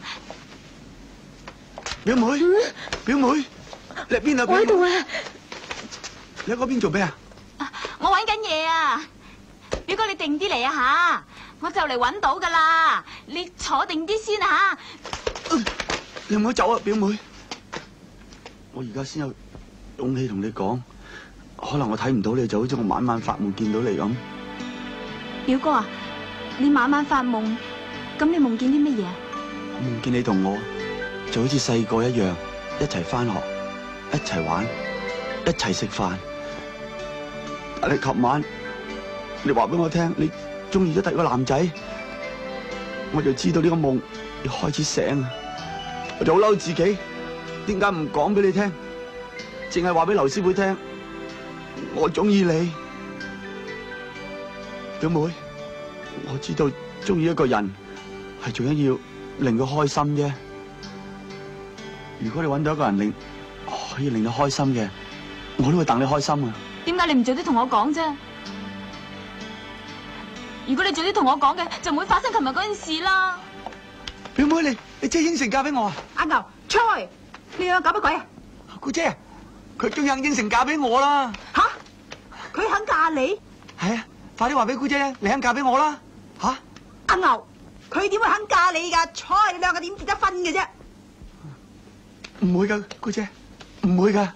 表妹，表妹，你喺邊啊？ 我喺度啊。 你喺嗰邊做咩啊？ 我揾緊嘢啊。表哥，你定啲嚟啊吓，我就嚟揾到噶啦，你坐定啲先啊吓。 你唔好走啊，表妹。我而家先有勇氣同你講，可能我睇唔到你，就好似我晚晚發夢見到你咁。 表哥啊，你晚晚發夢，咁你夢見啲乜嘢啊？ 夢見你同我就好似細個一樣，一齊返學，一齊玩，一齊食飯。但係琴晚你話俾我聽，你中意咗第二個男仔，我就知道呢個夢要開始醒啊！我就好嬲自己，點解唔講俾你聽，淨係話俾劉師傅聽，我中意你，表妹。我知道中意一個人係最緊要令佢開心啫。如果你揾到一個人可以令你開心嘅，我都會戥你開心啊。 點解你唔早啲同我講啫？如果你早啲同我講嘅，就唔會發生琴日嗰件事啦。 表妹，你真係應承嫁俾我啊？ 阿牛，出去！你又搞乜鬼啊？ 姑姐，佢終於肯應承嫁俾我啦。 吓？佢肯嫁你？ 係啊，快啲話俾姑姐聽，你肯嫁俾我啦。吓？ 阿牛，佢點會肯嫁你噶？菜，你兩個點結得婚嘅啫？ 唔會噶，姑姐，唔會噶。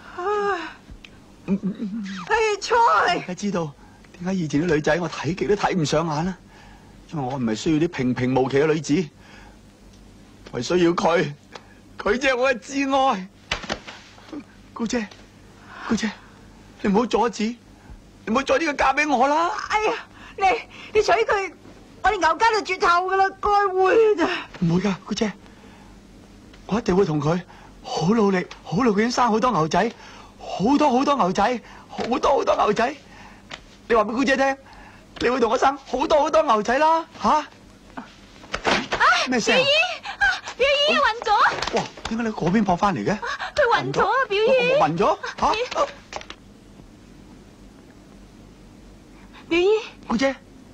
菜， 我而家知道點解以前啲女仔我睇極都睇唔上眼啦，因為我唔係需要啲平平無奇嘅女子，我係需要佢，佢就係我嘅至愛。姑姐，姑姐，你唔好阻止，你唔好再呢個嫁俾我啦。 哎呀，你娶佢，我哋牛家就絕後噶啦，該會咋？ 唔會噶，姑姐，我一定會同佢好努力，好努力咁生好多牛仔，好多好多牛仔，好多好多牛仔。你話俾姑姐聽，你會同我生好多好多牛仔啦，吓？咩聲？ 表姨， 姨暈咗， 哇！點解你嗰邊撲翻嚟嘅？ 佢暈咗啊！表姨， 暈咗嚇？ 表姨， 姑姐，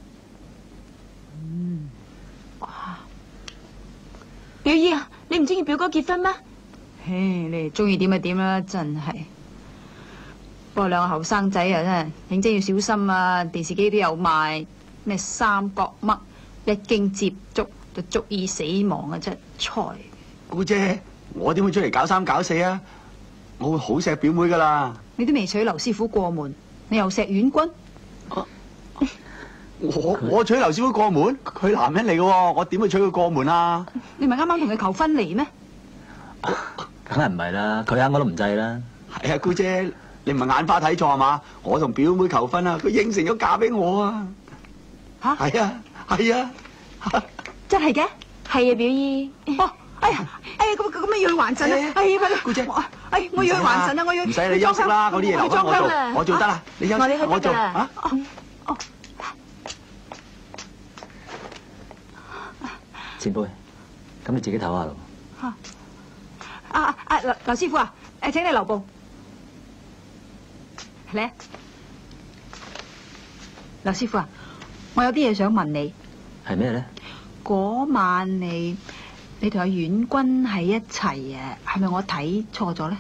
表姨啊，你唔中意表哥結婚咩？ 唉，你哋中意點就點啦，真係。不過兩個後生仔啊，真係認真要小心啊！電視機都有賣咩三角嘜，一經接觸就足以死亡啊！真係菜。 姑姐，我點會出嚟搞三搞四啊？我會好錫表妹噶啦。 你都未娶劉師傅過門，你又錫婉君？ 我娶劉師傅過門，佢男人嚟嘅喎，我點會娶佢過門啊？ 你咪啱啱同佢求婚離咩？ 梗係唔係啦，佢啱我都唔制啦。 係啊，姑姐，你唔係眼花睇錯係嘛？我同表妹求婚啊，佢應承咗嫁俾我啊！ 嚇？ 係啊，係啊， 真係嘅？ 係啊，表姨。 哦，哎呀，咁要去還神啊！哎呀，快啲， 姑姐， 我要去還神啊！我要唔使你休息啦，嗰啲嘢留翻我做，我做得啦，你休息，我做啊。 前輩，咁你自己唞下咯。 劉師傅啊，請你留步。嚟，劉師傅啊，我有啲嘢想問你。 係咩咧？ 嗰晚你同阿婉君喺一齊啊？係咪我睇錯咗咧？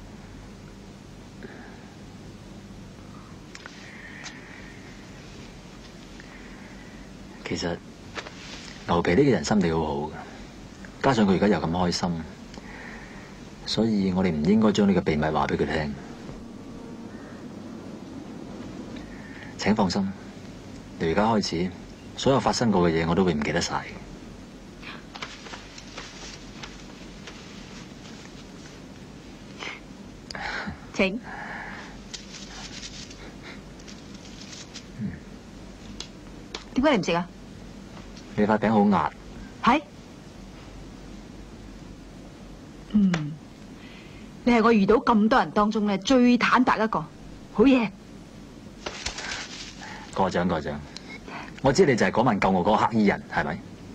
其實牛皮呢個人心地好好嘅，加上佢而家又咁開心，所以我哋唔應該將呢個秘密話俾佢聽。請放心，由而家開始，所有發生過嘅嘢我都會唔記得晒。 請。點解你唔食啊？ 你塊餅好壓。 係。你係我遇到咁多人當中咧最坦白一個，好嘢。 過獎過獎，我知你就係嗰晚救我嗰個黑衣人，係咪？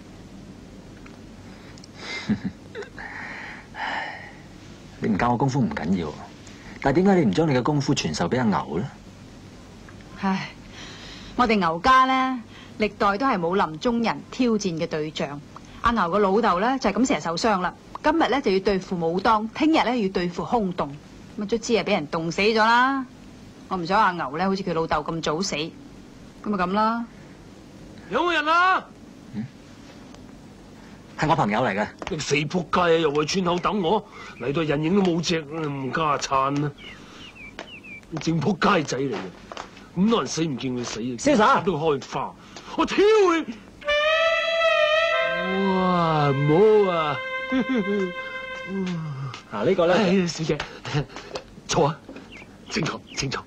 你唔教我功夫唔緊要，但係點解你唔將你嘅功夫傳授俾阿牛咧？ 唉，我哋牛家咧歷代都係武林中人挑戰嘅對象。阿牛個老豆咧就係咁成日受傷啦，今日咧就要對付武當，聽日咧要對付空洞，咁卒之係俾人凍死咗啦。我唔想阿牛咧好似佢老豆咁早死，咁咪咁啦。 有冇人啊？ 係我朋友嚟嘅。 你死仆街啊！又去村口等我，嚟到人影都冇隻，唔家產啊！正仆街仔嚟嘅，咁多人死唔見佢死啊！ 瀟灑都開花，我挑你！哇，唔好啊！ 嗱呢個咧， 哎，小姐，坐啊，請坐，請坐。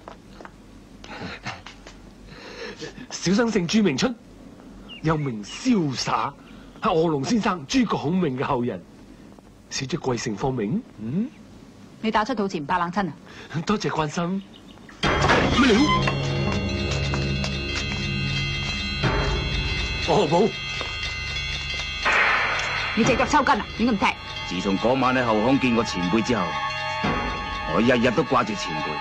小生姓朱明春，又名瀟灑，係臥龍先生諸葛孔明嘅後人。小姐貴姓芳名？ 你打出肚前唔怕冷親啊？ 多謝關心。咩料？哦，冇。 你隻腳抽筋啊？點咁踢？ 自從嗰晚喺後巷見過前輩之後，我日日都掛住前輩。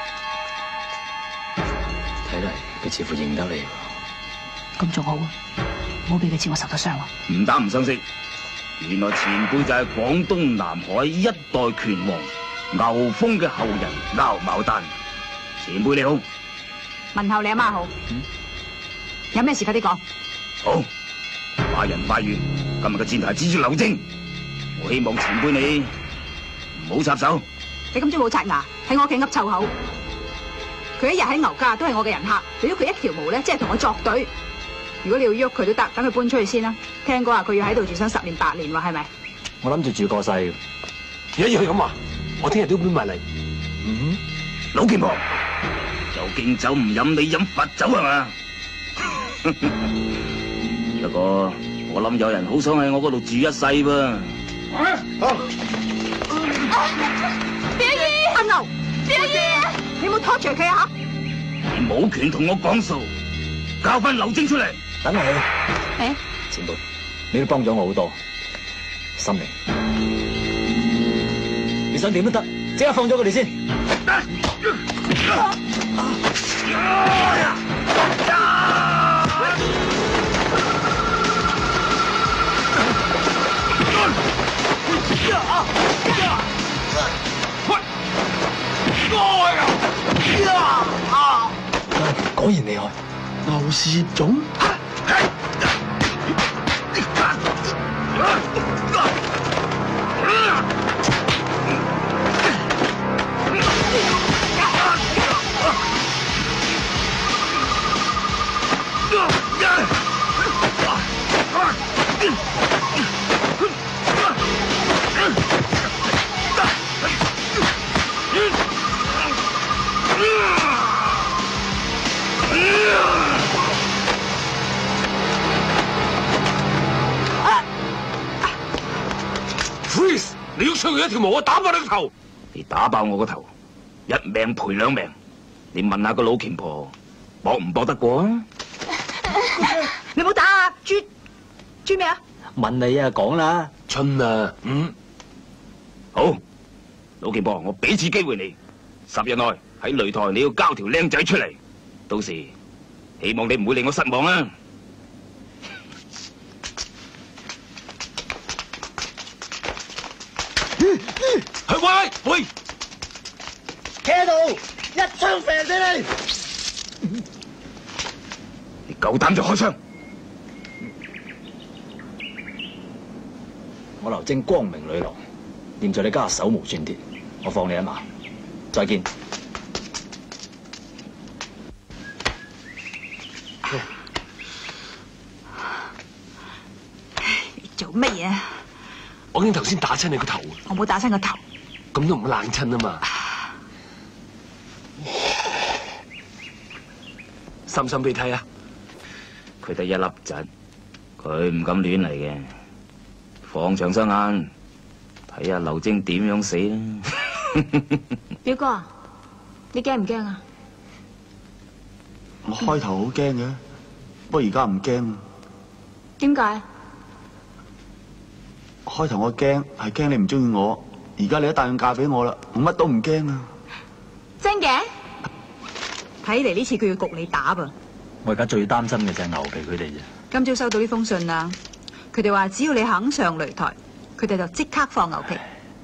睇嚟佢似乎認得你。 咁仲好啊，唔好俾佢知我受咗傷啊！ 唔打唔相識，原來前輩就係廣東南海一代拳王牛峰嘅後人牛牡丹。前輩你好， 問候你阿媽好。有咩事快啲講。 好，快人快語。今日嘅戰題指住劉正，我希望前輩你唔好插手。 你今朝冇刷牙，喺我屋企噏臭口。佢一日喺牛家都係我嘅人客，你喐佢一條毛咧，即係同我作對。如果你要喐佢都得，等佢搬出去先啦。聽講話佢要喺度住上10年8年喎，係咪？ 我諗住住過世。 一樣係咁話，我聽日都搬埋嚟。 老劍婆，有敬酒唔飲，你飲罰酒係嘛？不過我諗有人好想喺我嗰度住一世噃。 表姨， 阿牛， 表姨， 你有冇拖住佢啊？ 你冇權同我講數，交翻劉正出嚟。 等我。 誒， 前輩，你都幫咗我好多， 心靈，你想點都得，即刻放咗佢哋先。果然厲害， 牛氏葉種。 Freeze！ 你要出佢一條毛，我打爆你個頭！ 你打爆我個頭，一命賠兩命。你問下個老虔婆，搏唔搏得過啊？ 你唔好打啊！豬咩啊？ 問你啊，講啦。 春啊， 好，老虔婆，我俾次機會你，10日內喺擂台你要交條靚仔出嚟，到時希望你唔會令我失望啊！ 喂， 企喺度，一槍射死你！ 你夠膽就開槍！ 我劉正光明磊落，念在你家手無寸鐵，我放你一馬。再見。 你做乜嘢？ 我已經頭先打親你個頭， 我冇打親個頭。 咁都唔冷親啊嘛。心心俾睇啊！ 佢得一粒侄，佢唔敢亂嚟嘅。放長雙眼，睇下劉晶點樣死啦！ 表哥啊，你驚唔驚啊？ 我開頭好驚嘅，不過而家唔驚。 點解？ 開頭我驚係驚你唔中意我，而家你都答應嫁俾我啦，我乜都唔驚啊！ 真嘅？ 睇嚟呢次佢要焗你打噃。 我而家最擔心嘅就係牛皮佢哋啫。 今朝收到呢封信啦，佢哋話只要你肯上擂台，佢哋就即刻放牛皮。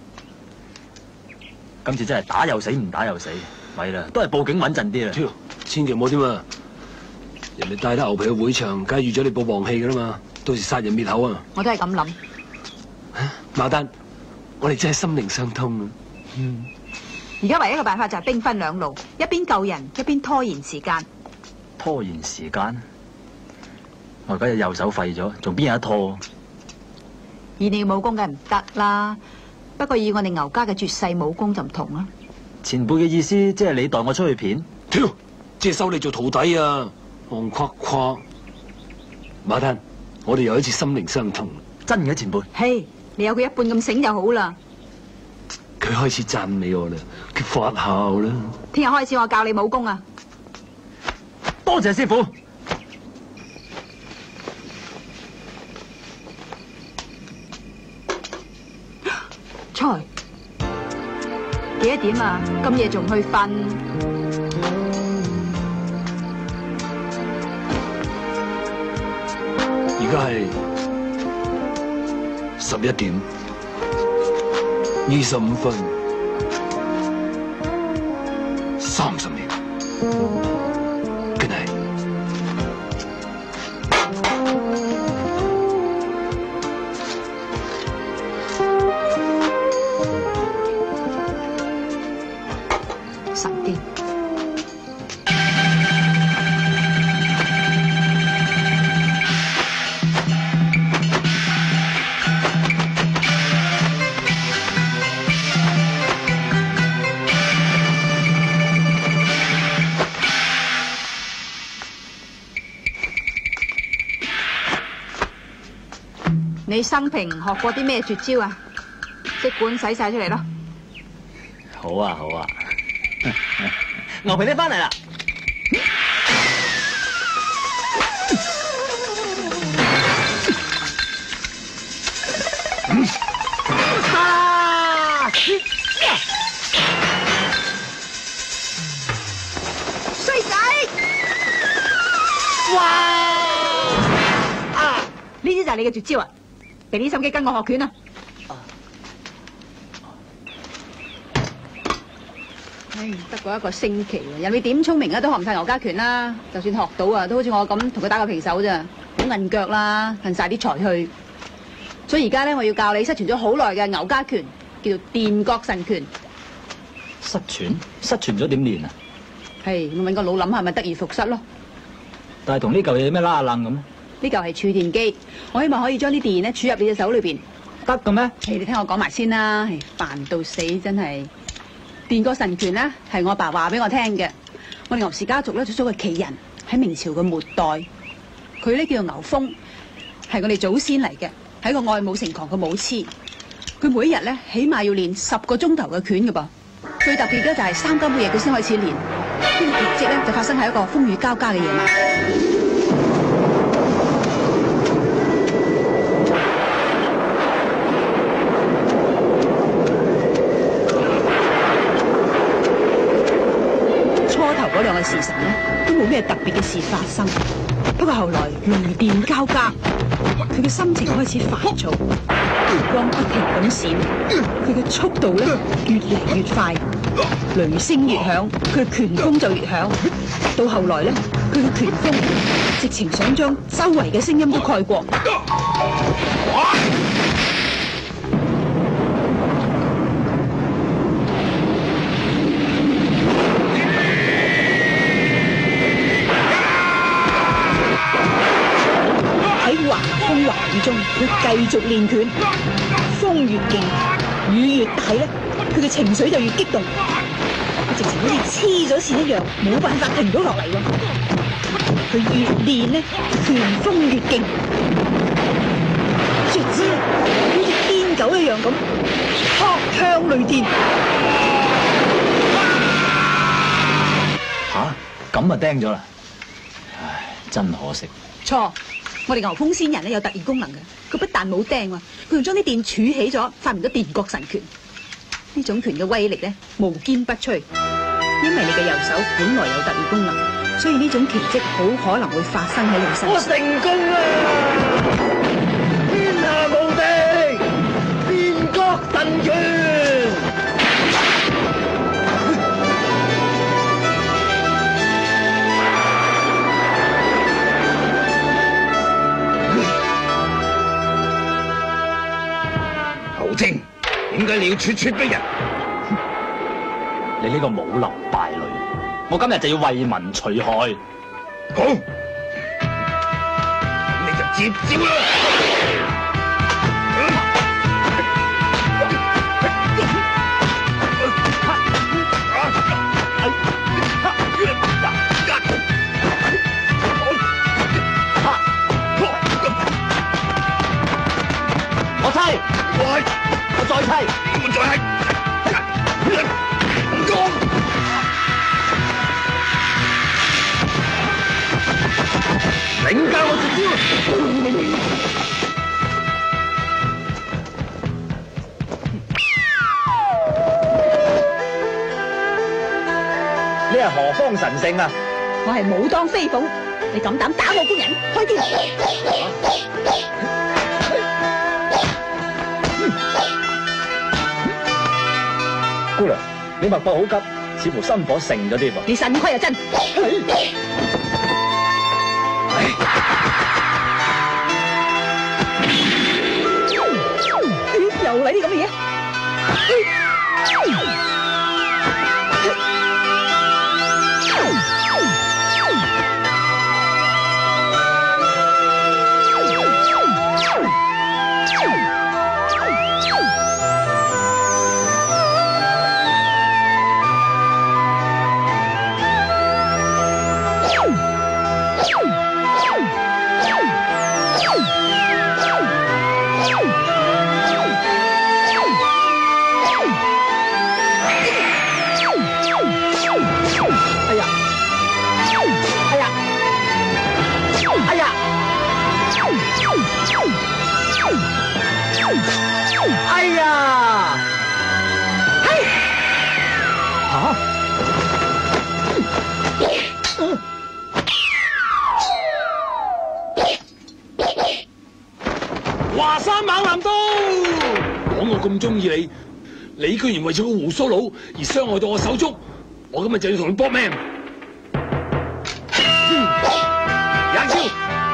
今次真係打又死，唔打又死，咪啦，都係報警穩陣啲啦。 千祈唔好添啊！人哋帶得牛皮去會場，梗係預咗你播黃戲噶啦嘛，到時殺人滅口啊！ 我都係咁諗。 牡丹，我哋真係心靈相通啊！ 而家唯一嘅辦法就係兵分兩路，一邊救人，一邊拖延時間。 拖延時間？我而家隻右手廢咗，仲邊有得拖？ 以你武功梗係唔得啦，不過以我哋牛家嘅絕世武功就唔同啦。 前輩嘅意思即係你代我出去片？ 跳，即係收你做徒弟啊！戇夸夸，牡丹，我哋又一次心靈相通。 真嘅前輩？ 嘿，你有佢一半咁醒就好啦。 佢開始讚美我啦，佢發姣啦。 聽日開始我教你武功啊！ 多謝師傅。 財，幾多點啊？咁夜仲去瞓？ 而家係11點25分30秒。Good night。 神經。你生平學過啲咩絕招啊？即管使晒出嚟咯！ 好啊好啊，牛皮你翻嚟啦！ 呢啲就係你嘅絕招啊！俾啲心機跟我學拳啊！唉，得過一個星期喎，人哋點聰明啊都學唔晒牛家拳啦。就算學到啊，都好似我咁同佢打個平手咋，好韌腳啦，恨晒啲財去。所以而家咧，我要教你失傳咗好耐嘅牛家拳，叫做電角神拳。 失傳咗點練啊？ 係，我揾個腦諗下咪得而復失咯。 但係同呢嚿嘢有咩拉楞咁？ 呢嚿係儲電機，我希望可以將啲電咧儲入你隻手裏邊。 得嘅咩？ 你聽我講埋先啦，扮到死真係。電角神拳咧係我阿爸話俾我聽嘅。我哋牛氏家族咧出咗個奇人喺明朝嘅末代，佢咧叫做牛峰，係我哋祖先嚟嘅，係一個愛武成狂嘅武痴。佢每一日咧起碼要練10個鐘頭嘅拳嘅噃。最特別嘅就係3更半夜佢先開始練。呢個奇蹟咧就發生喺一個風雨交加嘅夜晚。初頭嗰2個時辰咧都冇咩特別嘅事發生，不過後來雷電交加，佢嘅心情開始煩躁，陽光不停咁閃，佢嘅速度咧越嚟越快，雷聲越響，佢嘅拳風就越響，到後來咧佢嘅拳風直情想將周圍嘅聲音都蓋過。風華雨中，佢繼續練拳，風越勁，雨越大咧，佢嘅情緒就越激動，佢直情好似黐咗線一樣，冇辦法停到落嚟喎。佢越練咧，拳風越勁，卒之好似癲狗一樣咁，撲向雷電。 咁啊釘咗啦！唉，真可惜。 錯。我哋牛風仙人咧有特異功能嘅，佢不但冇釘喎，佢仲將啲電儲起咗，發明咗電角神拳。呢種拳嘅威力咧無堅不摧，因為你嘅右手本來有特異功能，所以呢種奇蹟好可能會發生喺你身上。 我成功啦！天下無敵，電角神拳。 點解你要咄咄逼人？ 你呢個武林敗類，我今日就要為民除害。 好，咁你就接招啦！ 我踢，我再踢， 我再踢，唔講。 領教我絕招。 你係何方神聖啊？ 我係武當飛鳳，你敢膽打我官人？開啲！ 姑娘，你脈搏好急，似乎心火盛咗啲噃。 你腎虧啊真！又嚟啲咁嘅嘢。 講我咁中意你，你居然為咗個胡鬚佬而傷害到我手足，我今日就要同你搏命。眼超！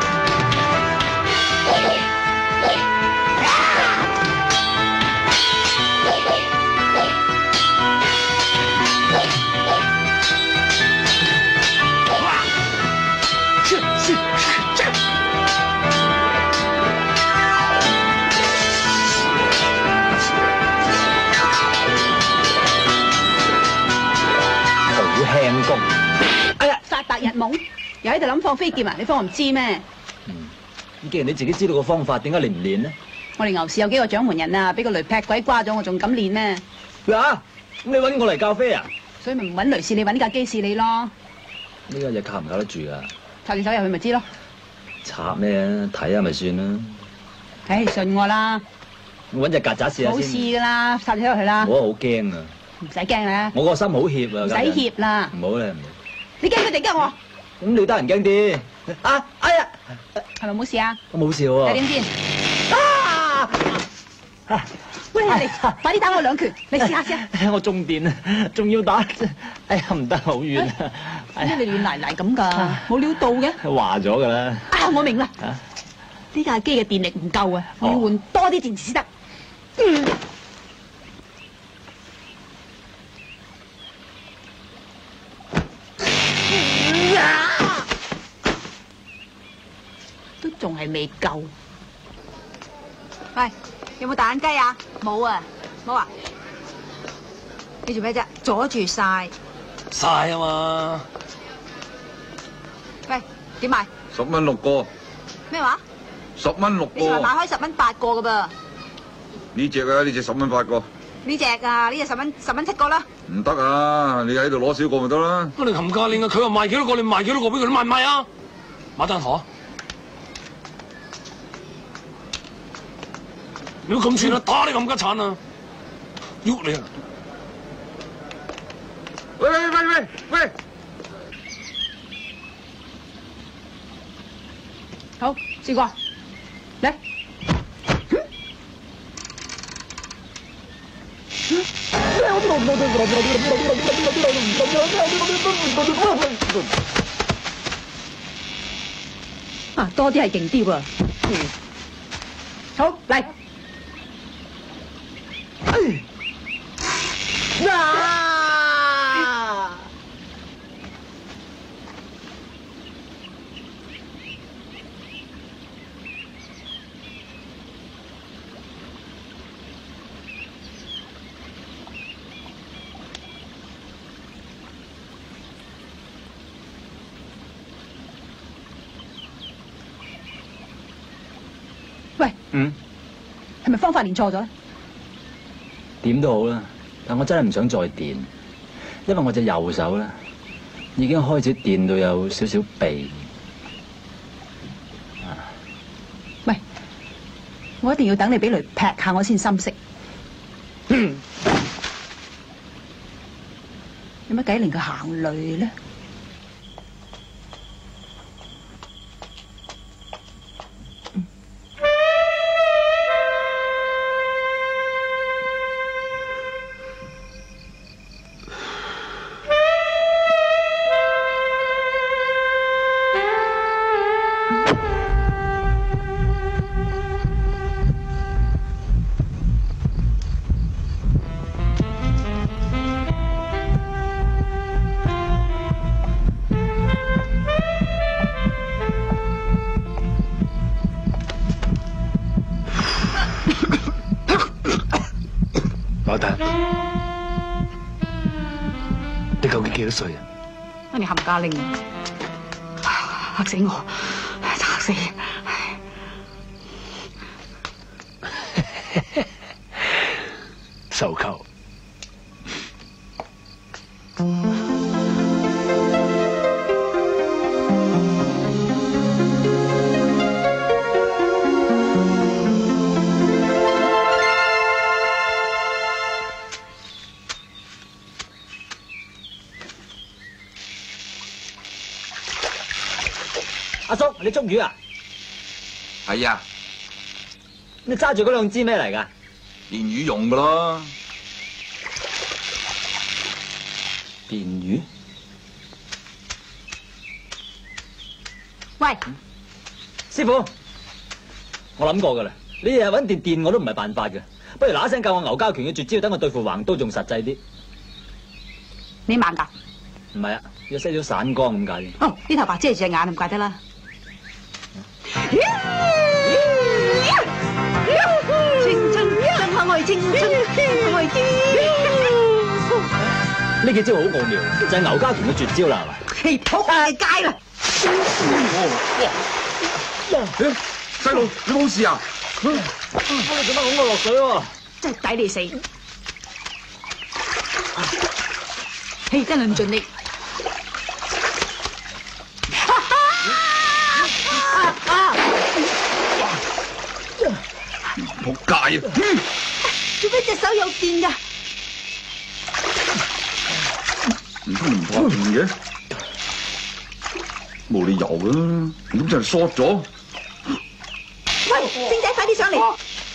輕功， 哎呀，發白日夢，又喺度諗放飛劍啊！你放我唔知咩？ 咁既然你自己知道個方法，點解你唔練呢？ 我哋牛市有幾個掌門人啊，俾個雷劈鬼瓜咗，我仲敢練咩？ 嗱，咁你揾我嚟教飛啊？ 所以咪唔揾雷士，你揾架機士你咯。 呢家嘢靠唔靠得住噶？ 插隻手入去咪知咯。 插咩啊？睇下咪算啦。 唉，信我啦。 我揾隻曱甴試下先。 冇事噶啦，插隻手入去啦。 我好驚啊！ 唔使驚啦。 我個心好怯啊！ 唔使怯啦。 唔好啦，唔好。 你驚佢哋驚我？ 咁你得人驚啲。啊！哎呀！ 係咪冇事啊？ 我冇事喎。 睇點先？喂，你快啲打我兩拳，你試下先。 我中電啊，仲要打。哎呀，唔得，好遠啊！ 點解你亂嚟嚟咁㗎？冇料到嘅。 話咗㗎啦。 啊，我明啦。呢架機嘅電力唔夠啊，我要換多啲電池先得。都仲係未夠。喂，有冇大眼雞啊？冇啊，冇啊。你做咩啫？阻住晒。 晒啊嘛！ 喂，點賣 ？10蚊6個。 咩話 ？10蚊6個。 你仲話買開10蚊8個㗎噃？ 呢隻啊，呢隻10蚊8個。 呢隻啊，呢隻10蚊7個啦。 唔得啊！你喺度攞少個咪得啦。 我哋冚家令啊！佢話賣幾多個，你賣幾多個俾佢？你賣唔賣啊？馬丹河，你都咁串啊！打你冚家鏟啊！喐你啊！ 喂！ 好，試過嚟。啊，多啲係勁啲喎。好嚟。喂，係咪方法練錯咗咧？ 點都好啦，但我真係唔想再電，因為我隻右手咧已經開始電到有少少痹。 喂，我一定要等你俾雷劈下我先心息。有乜計令佢行雷咧？ 老大，你究竟幾多歲啊？ 你冚家拎啊！嚇死我，嚇死！ 受夠。 阿叔，你捉魚啊？ 係啊， 你揸住嗰兩支咩嚟㗎？ 電魚用噶啦。 電魚？ 喂， 師傅，我諗過噶啦，你日日揾電我都唔係辦法嘅，不如嗱一聲教我牛家拳嘅絕招，等我對付橫刀仲實際啲。 你盲㗎？ 唔係啊，要熄咗散光咁解啫。 哦，呢頭白遮住隻眼，唔怪得啦。青春真可愛，青春可愛啲。 呢幾招好奧妙，就係牛家拳嘅絕招啦，係嘛？ 嘿，仆你街啦！ 細路，你冇事啊？ 你做乜拱我落水喎？ 真係抵你死！嘿，真係論盡力。 仆街啊！ 做咩隻手有電㗎？ 唔通唔發電嘅？冇理由啦，唔通真係縮咗？ 喂，星仔，快啲上嚟！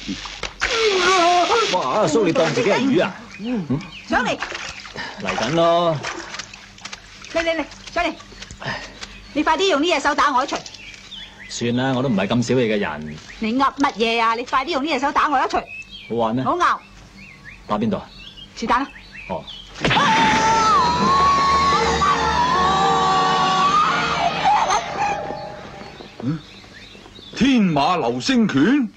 哇！阿叔你當自己係魚啊？ 上嚟！ 嚟緊咯！ 嚟，上嚟！你快啲用呢隻手打我一錘！ 算啦，我都唔係咁小氣嘅人。 你噏乜嘢啊？你快啲用呢隻手打我一錘！ 好玩咩？ 好拗！ 打邊度啊？ 是但啦。 哦。 天馬流星拳？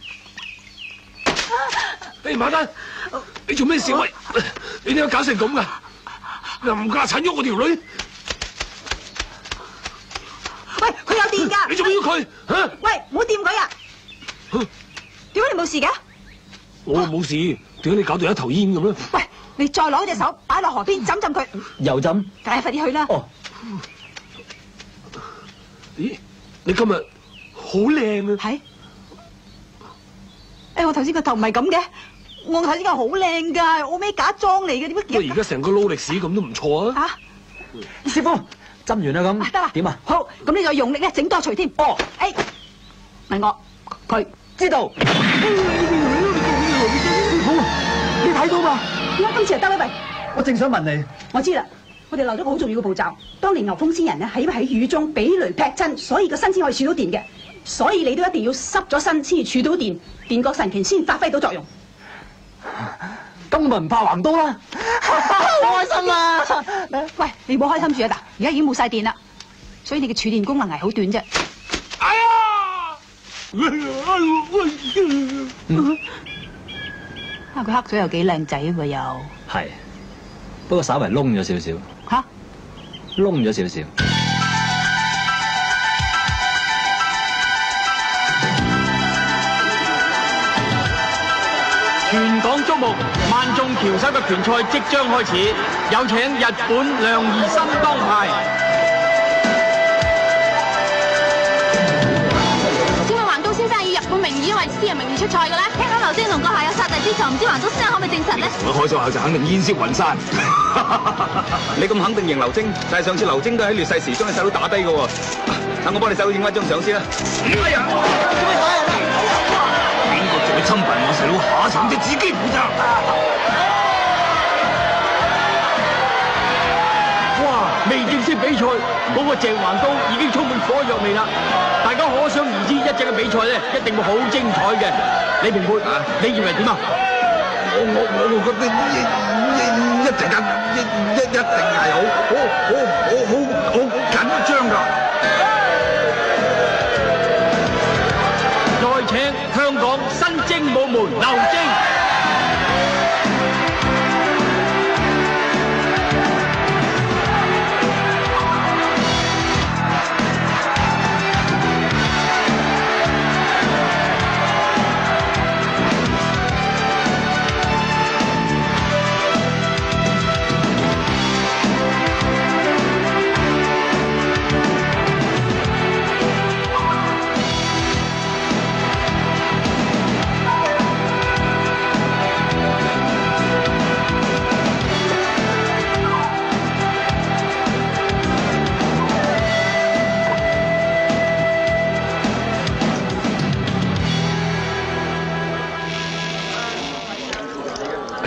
誒，馬丹，你做咩事？喂，你點解搞成咁噶？冚家鏟喐我條女！ 喂，佢有電㗎！ 你做咩要佢？嚇！ 喂，唔好掂佢啊！點解你冇事嘅？ 我冇事，點解你搞到一頭煙咁咧？ 喂，你再攞隻手擺落河邊浸佢。 又浸？ 梗係快啲去啦！ 哦。 咦，你今日好靚啊！ 係。誒，我頭先個頭唔係咁嘅，我頭先個好靚㗎，我咩假裝嚟嘅，點解？ 喂，而家成個勞力士咁都唔錯啊！ 嚇！ 師傅，浸完啦咁。 得啦。 點啊？ 好，咁你再用力咧，整多錘添。 哦。 誒，問我，佢知道。好，你睇到嘛？ 點解今次係得咧？喂， 我正想問你。 我知啦，我哋漏咗個好重要嘅步驟。當年牛風仙人咧係因為喺雨中俾雷劈親，所以個身先可以儲到電嘅。所以你都一定要濕咗身先儲到電，電覺神拳先發揮到作用。 咁咪唔怕橫刀啦！好開心啊！ 喂，你唔好開心住啊！嗱，而家已經冇晒電啦，所以你嘅儲電功能係好短啫。 哎呀！ 佢黑咗又幾靚仔喎又。 係，不過稍為窿咗少少。 嚇？ 窿咗少少。 全港矚目，萬眾翹手嘅拳賽即將開始，有請日本梁儀森當派。 點解橫刀先生以日本名義因為私人名義出賽嘅咧？聽講劉晶同閣下有殺弟之仇，唔知橫刀先生可唔可以證實咧？ 我開咗口就肯定煙消雲散。 你咁肯定贏劉晶，但係上次劉晶都喺劣勢時將你細佬打低嘅喎。等我幫你細佬影翻張相先啦。 哎呀！邊個再侵犯我細佬，下場就自己負責。 哇！未正式比賽，嗰個鄭橫刀已經充滿火藥味啦！大家可想而知，一陣嘅比賽咧，一定會好精彩嘅。李評判，你認為點啊？ 我覺得一陣間一定係好緊張㗎。 再請香港新精武門劉晶。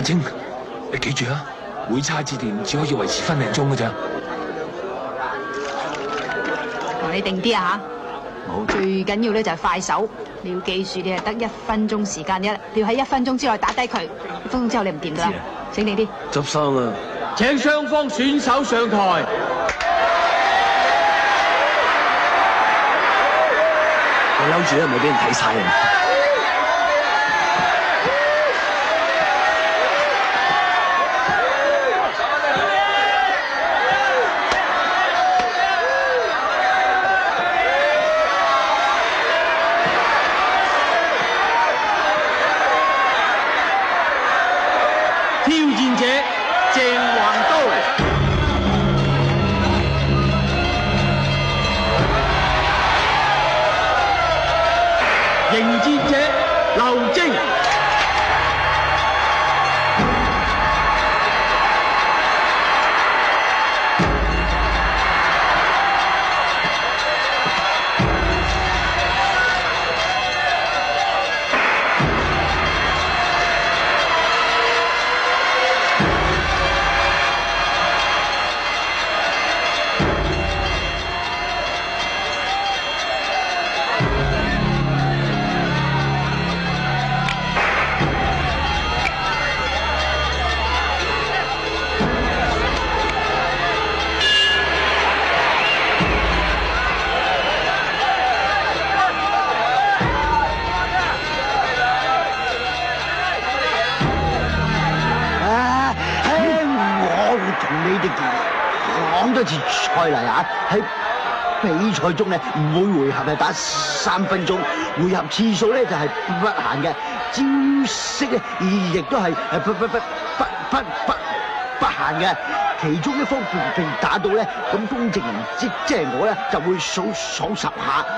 晶，你記住啊，每差節電只可以維持分零鐘㗎咋。 同你定啲啊嚇！ 好， 最緊要咧就係快手，你要記住，你係得1分鐘時間啫，你要喺1分鐘之內打低佢，1分鐘之後你唔掂㗎啦，醒定啲。 執生啊！ 請雙方選手上台。 你嬲住啦，咪俾人睇晒啊！ 挑戰者鄭橫刀，迎戰者劉晶。 講多次賽例啊！喺比賽中咧，每回合係打3分鐘，回合次數咧就係不限嘅，招式咧亦都係不限嘅。其中一方被打到咧，咁公證人即係我咧就會數10下。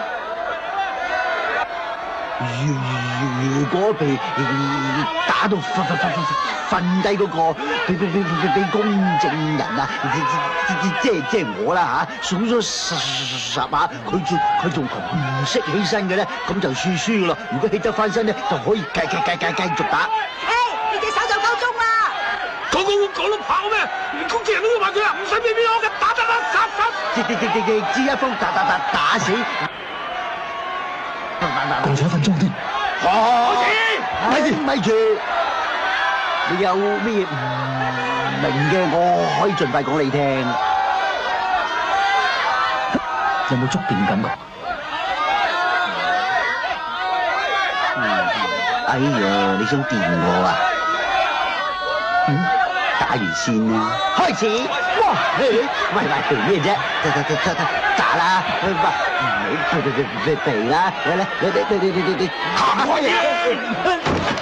如果被打到瞓低嗰個被公證人啊，即係我啦嚇，數咗10下，佢仲唔識起身嘅咧，咁就算輸噶咯。如果起得翻身咧，就可以繼續打。 你隻手就夠鐘啦！ 講到跑咩？連公證人都要話佢啊，唔使俾我嘅，打殺！ 知一方打死。 共咗1分鐘添。 咪住！你有咩唔明嘅，我可以盡快講你聽。 有冇觸電感覺？ 哎呀，你想電我啊？打完先啦，開始。哇！喂，咩啫？打啦！你避啦！你行開嘢！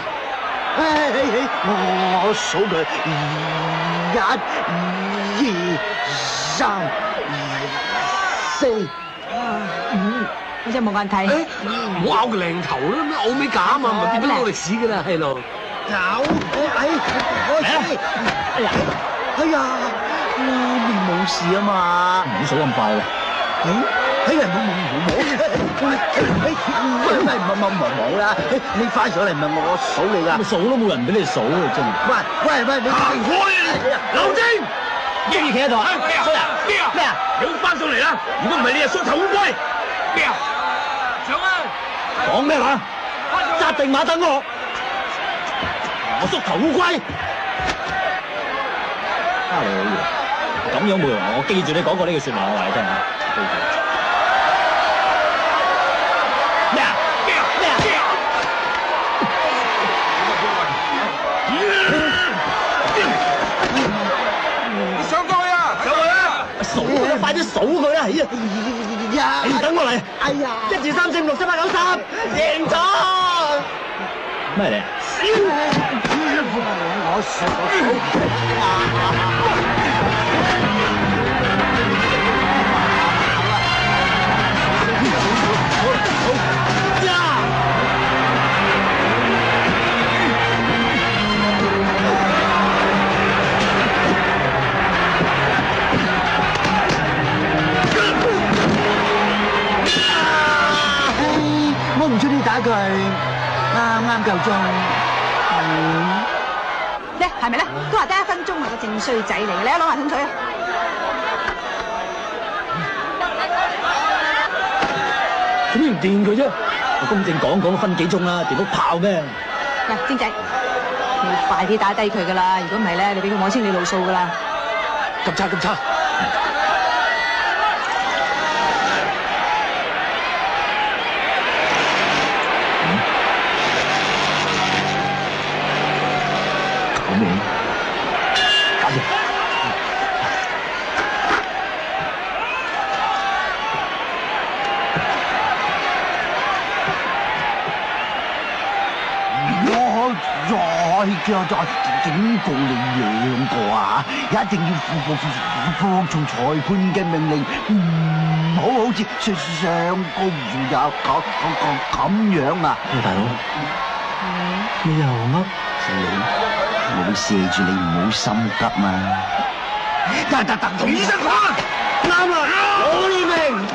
我數佢1、2、3、4、5。 你真係冇眼睇。 唔好拗個靚頭啦，咩歐美假啊嘛，唔係變咗攞歷史噶啦，係咯。 哎呀，你冇事啊嘛？ 唔好數咁快喎。 冇啦！你翻上嚟咪我數你噶。 數都冇人俾你數啊！真係。 喂，你行開啊！劉晶， 竟然企喺度啊！ 咩啊？你翻上嚟啦！如果唔係你就縮頭烏龜。咩啊？上啊！ 講咩話？紮定馬等我縮頭烏龜。咁樣冇用，我記住你講過呢句説話，我話你聽下。記住。數佢，快啲數佢啦！你等我嚟。 哎呀 ！1、2、3、4、5、6、7、8、9、10，贏咗！咩嚟？ 我數。我唔出啲打佢，啱夠鐘。 咧係咪咧？都話得1分鐘啊，個正衰仔嚟嘅，你一攞埋桶水啊！ 做咩唔電佢啫？ 我公正講分幾鐘啦，電屋炮咩？ 嗱，晶仔，你快啲打低佢噶啦！如果唔係咧，你俾佢摸清你路數噶啦。 急叉。 搞咩？搞掂。 我再警告你2個啊！一定要服從裁判嘅命令，唔好似上高唔有咁樣啊！ 大佬，你又噏？ 我會射住你，唔好心急嘛！得，同醫生講啊！啱啦，我呢命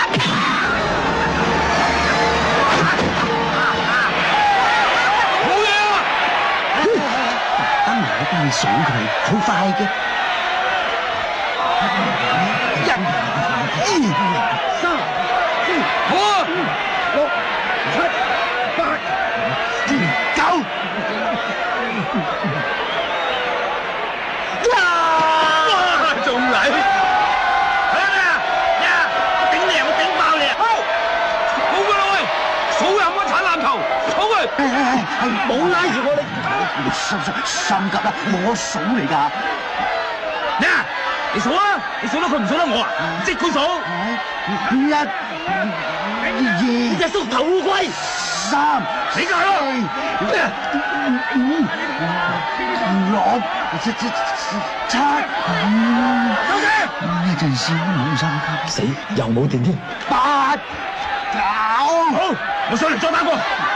我幫你數佢，好快嘅。1、2、3、4、5、6、7、8、9。 哇！仲嚟？我頂你啊！我頂爆你啊！好㗎啦喂，數人乜鏟爛頭，數佢。 冇拉住我你心急啦，我數嚟㗎。 咩啊？你數啊！你數得佢唔數得我啊？即管數。 1、2， 隻縮頭烏龜。 3， 死梗咯！ 5、6、7、 收聲！ 一陣先冇心急， 死又冇電添。 8、9， 好，我上嚟再打過。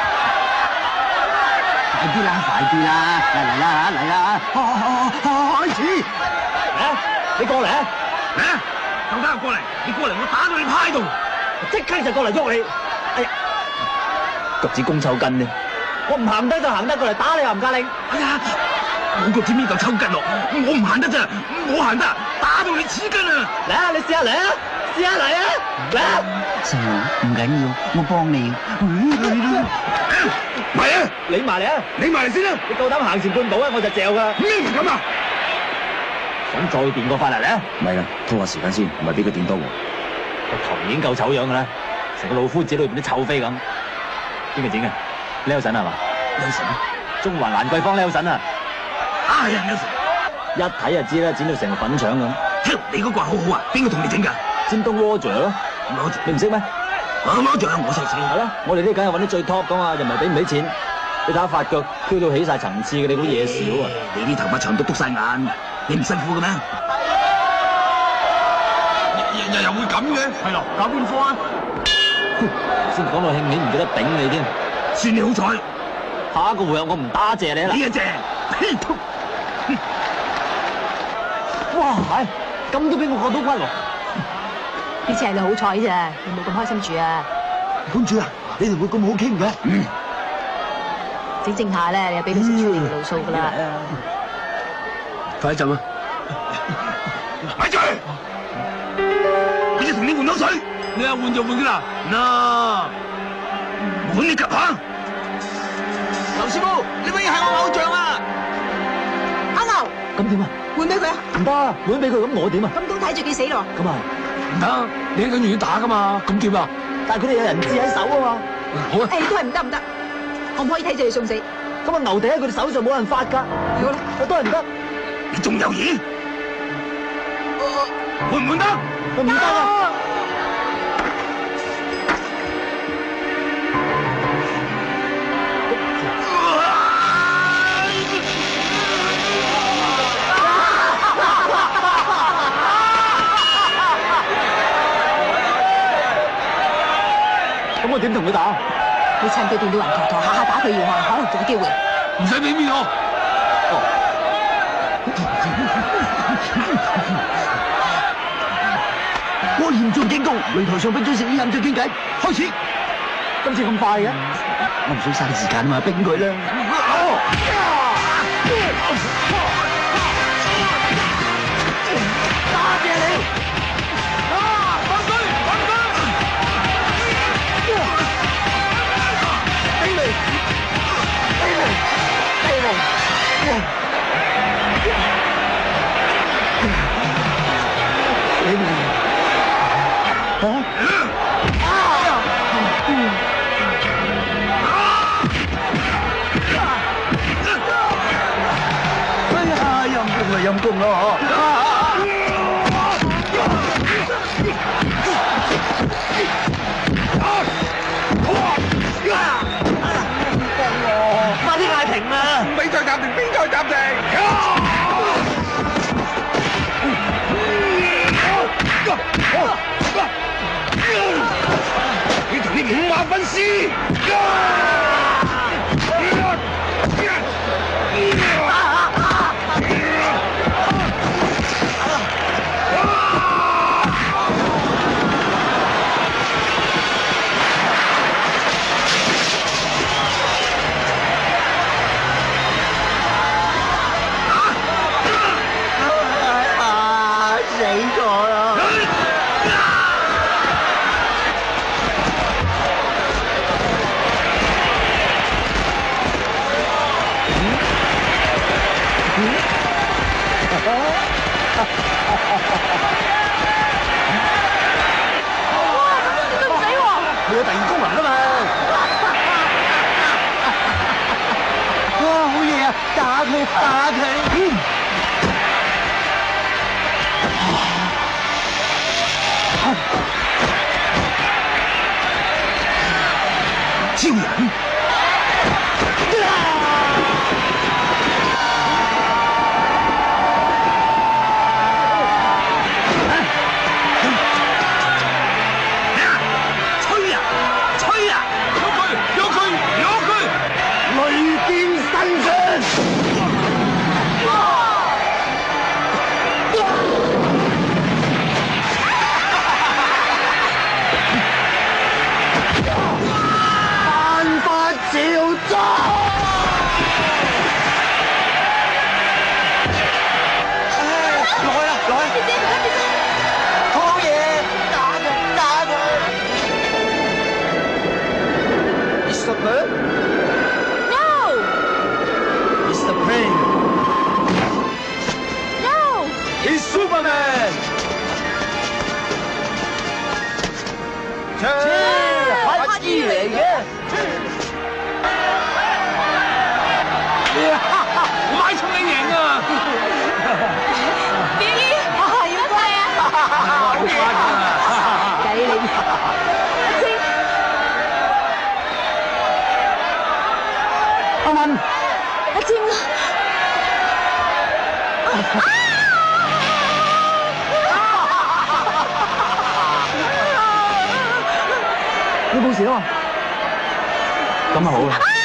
快啲啦！嚟啦！開始！ 你過嚟啊！ 咩？夠膽過嚟！你過嚟，我打到你趴喺度。 即刻就過嚟喐你！哎呀， 腳趾公抽筋呢？ 我唔行得就行得，過嚟打你又唔架令。 哎呀，我腳趾邊嚿抽筋咯，我唔行得咋，我行得，打到你黐筋啊！ 嚟啊！你試下嚟啊！試下嚟啊！嚟啊！ 細佬唔緊要，我幫你。 係啊， 你埋嚟啊！ 你埋嚟先啦！ 你夠膽行前半步啊，我就嚼噶。 咩唔敢啊？ 想再電過翻嚟咧？ 唔係啊，拖下時間先，唔係俾佢電多喎。 個頭已經夠醜樣噶啦，成個老夫子裏邊啲臭飛咁。邊個整嘅？Nelson 係嘛？Nelson，中環蘭桂坊 Nelson啊！ 啊呀 Nelson， 一睇就知啦，剪到成個粉腸咁。 屌，你嗰個好好啊！邊個同你整㗎？ 尖東 Roger 咯，Roger 你唔識咩 ？Roger 我識。 係咯，我哋呢梗係揾啲最 top 噶嘛，又唔係俾唔起錢。你睇下發腳飄到起晒層次嘅，你估嘢少啊？ 你啲頭髮長到篤晒眼，你唔辛苦嘅咩？又會咁嘅？係咯，搞邊科啊？ 先講到慶年唔記得頂你添， 算你好彩。 下一個回合我唔打謝你啦。 呢一隻， 哇，係咁都俾我過到骨喎！ 呢次係你好彩咋，你冇咁開心住啊！ 館主啊，你哋會咁好傾嘅？ 整下咧，你又俾佢食出你條路數噶啦。 快啲浸啊！ 咪住！我要同你換口水。 你一換就換噶啦，嗱， 換你及下。 劉師傅，你咪係我偶像啊！ 阿牛， 咁點啊？ 換俾佢啊！ 唔得，換俾佢咁我點啊？ 咁都睇住佢死咯！ 咁啊， 唔得，你喺緊要打噶嘛，咁點啊？ 但係佢哋有人質喺手啊嘛。 好啊， 誒，都係唔得，我唔可以睇住佢送死。 咁啊，牛地喺佢哋手上冇人發㗎。 好啦， 我當然唔得。 你仲猶豫？換唔換得？ 我唔得啊！咁我點同佢打？ 你趁佢變到暈陀陀，下下打佢搖下，可能仲有機會。 唔使俾面我。 我嚴重警告，擂台上不准食煙飲酒傾偈。開始， 今次咁快嘅？ 我唔想嘥時間啊嘛，冰佢啦。 陰公咯快啲嗌停啦！ 比賽暫停，比賽暫停。你同啲五馬分屍。 佢有第二功能㗎嘛！哇，好嘢啊！打佢，打佢！超人！ 你冇事啊？咁啊好啦。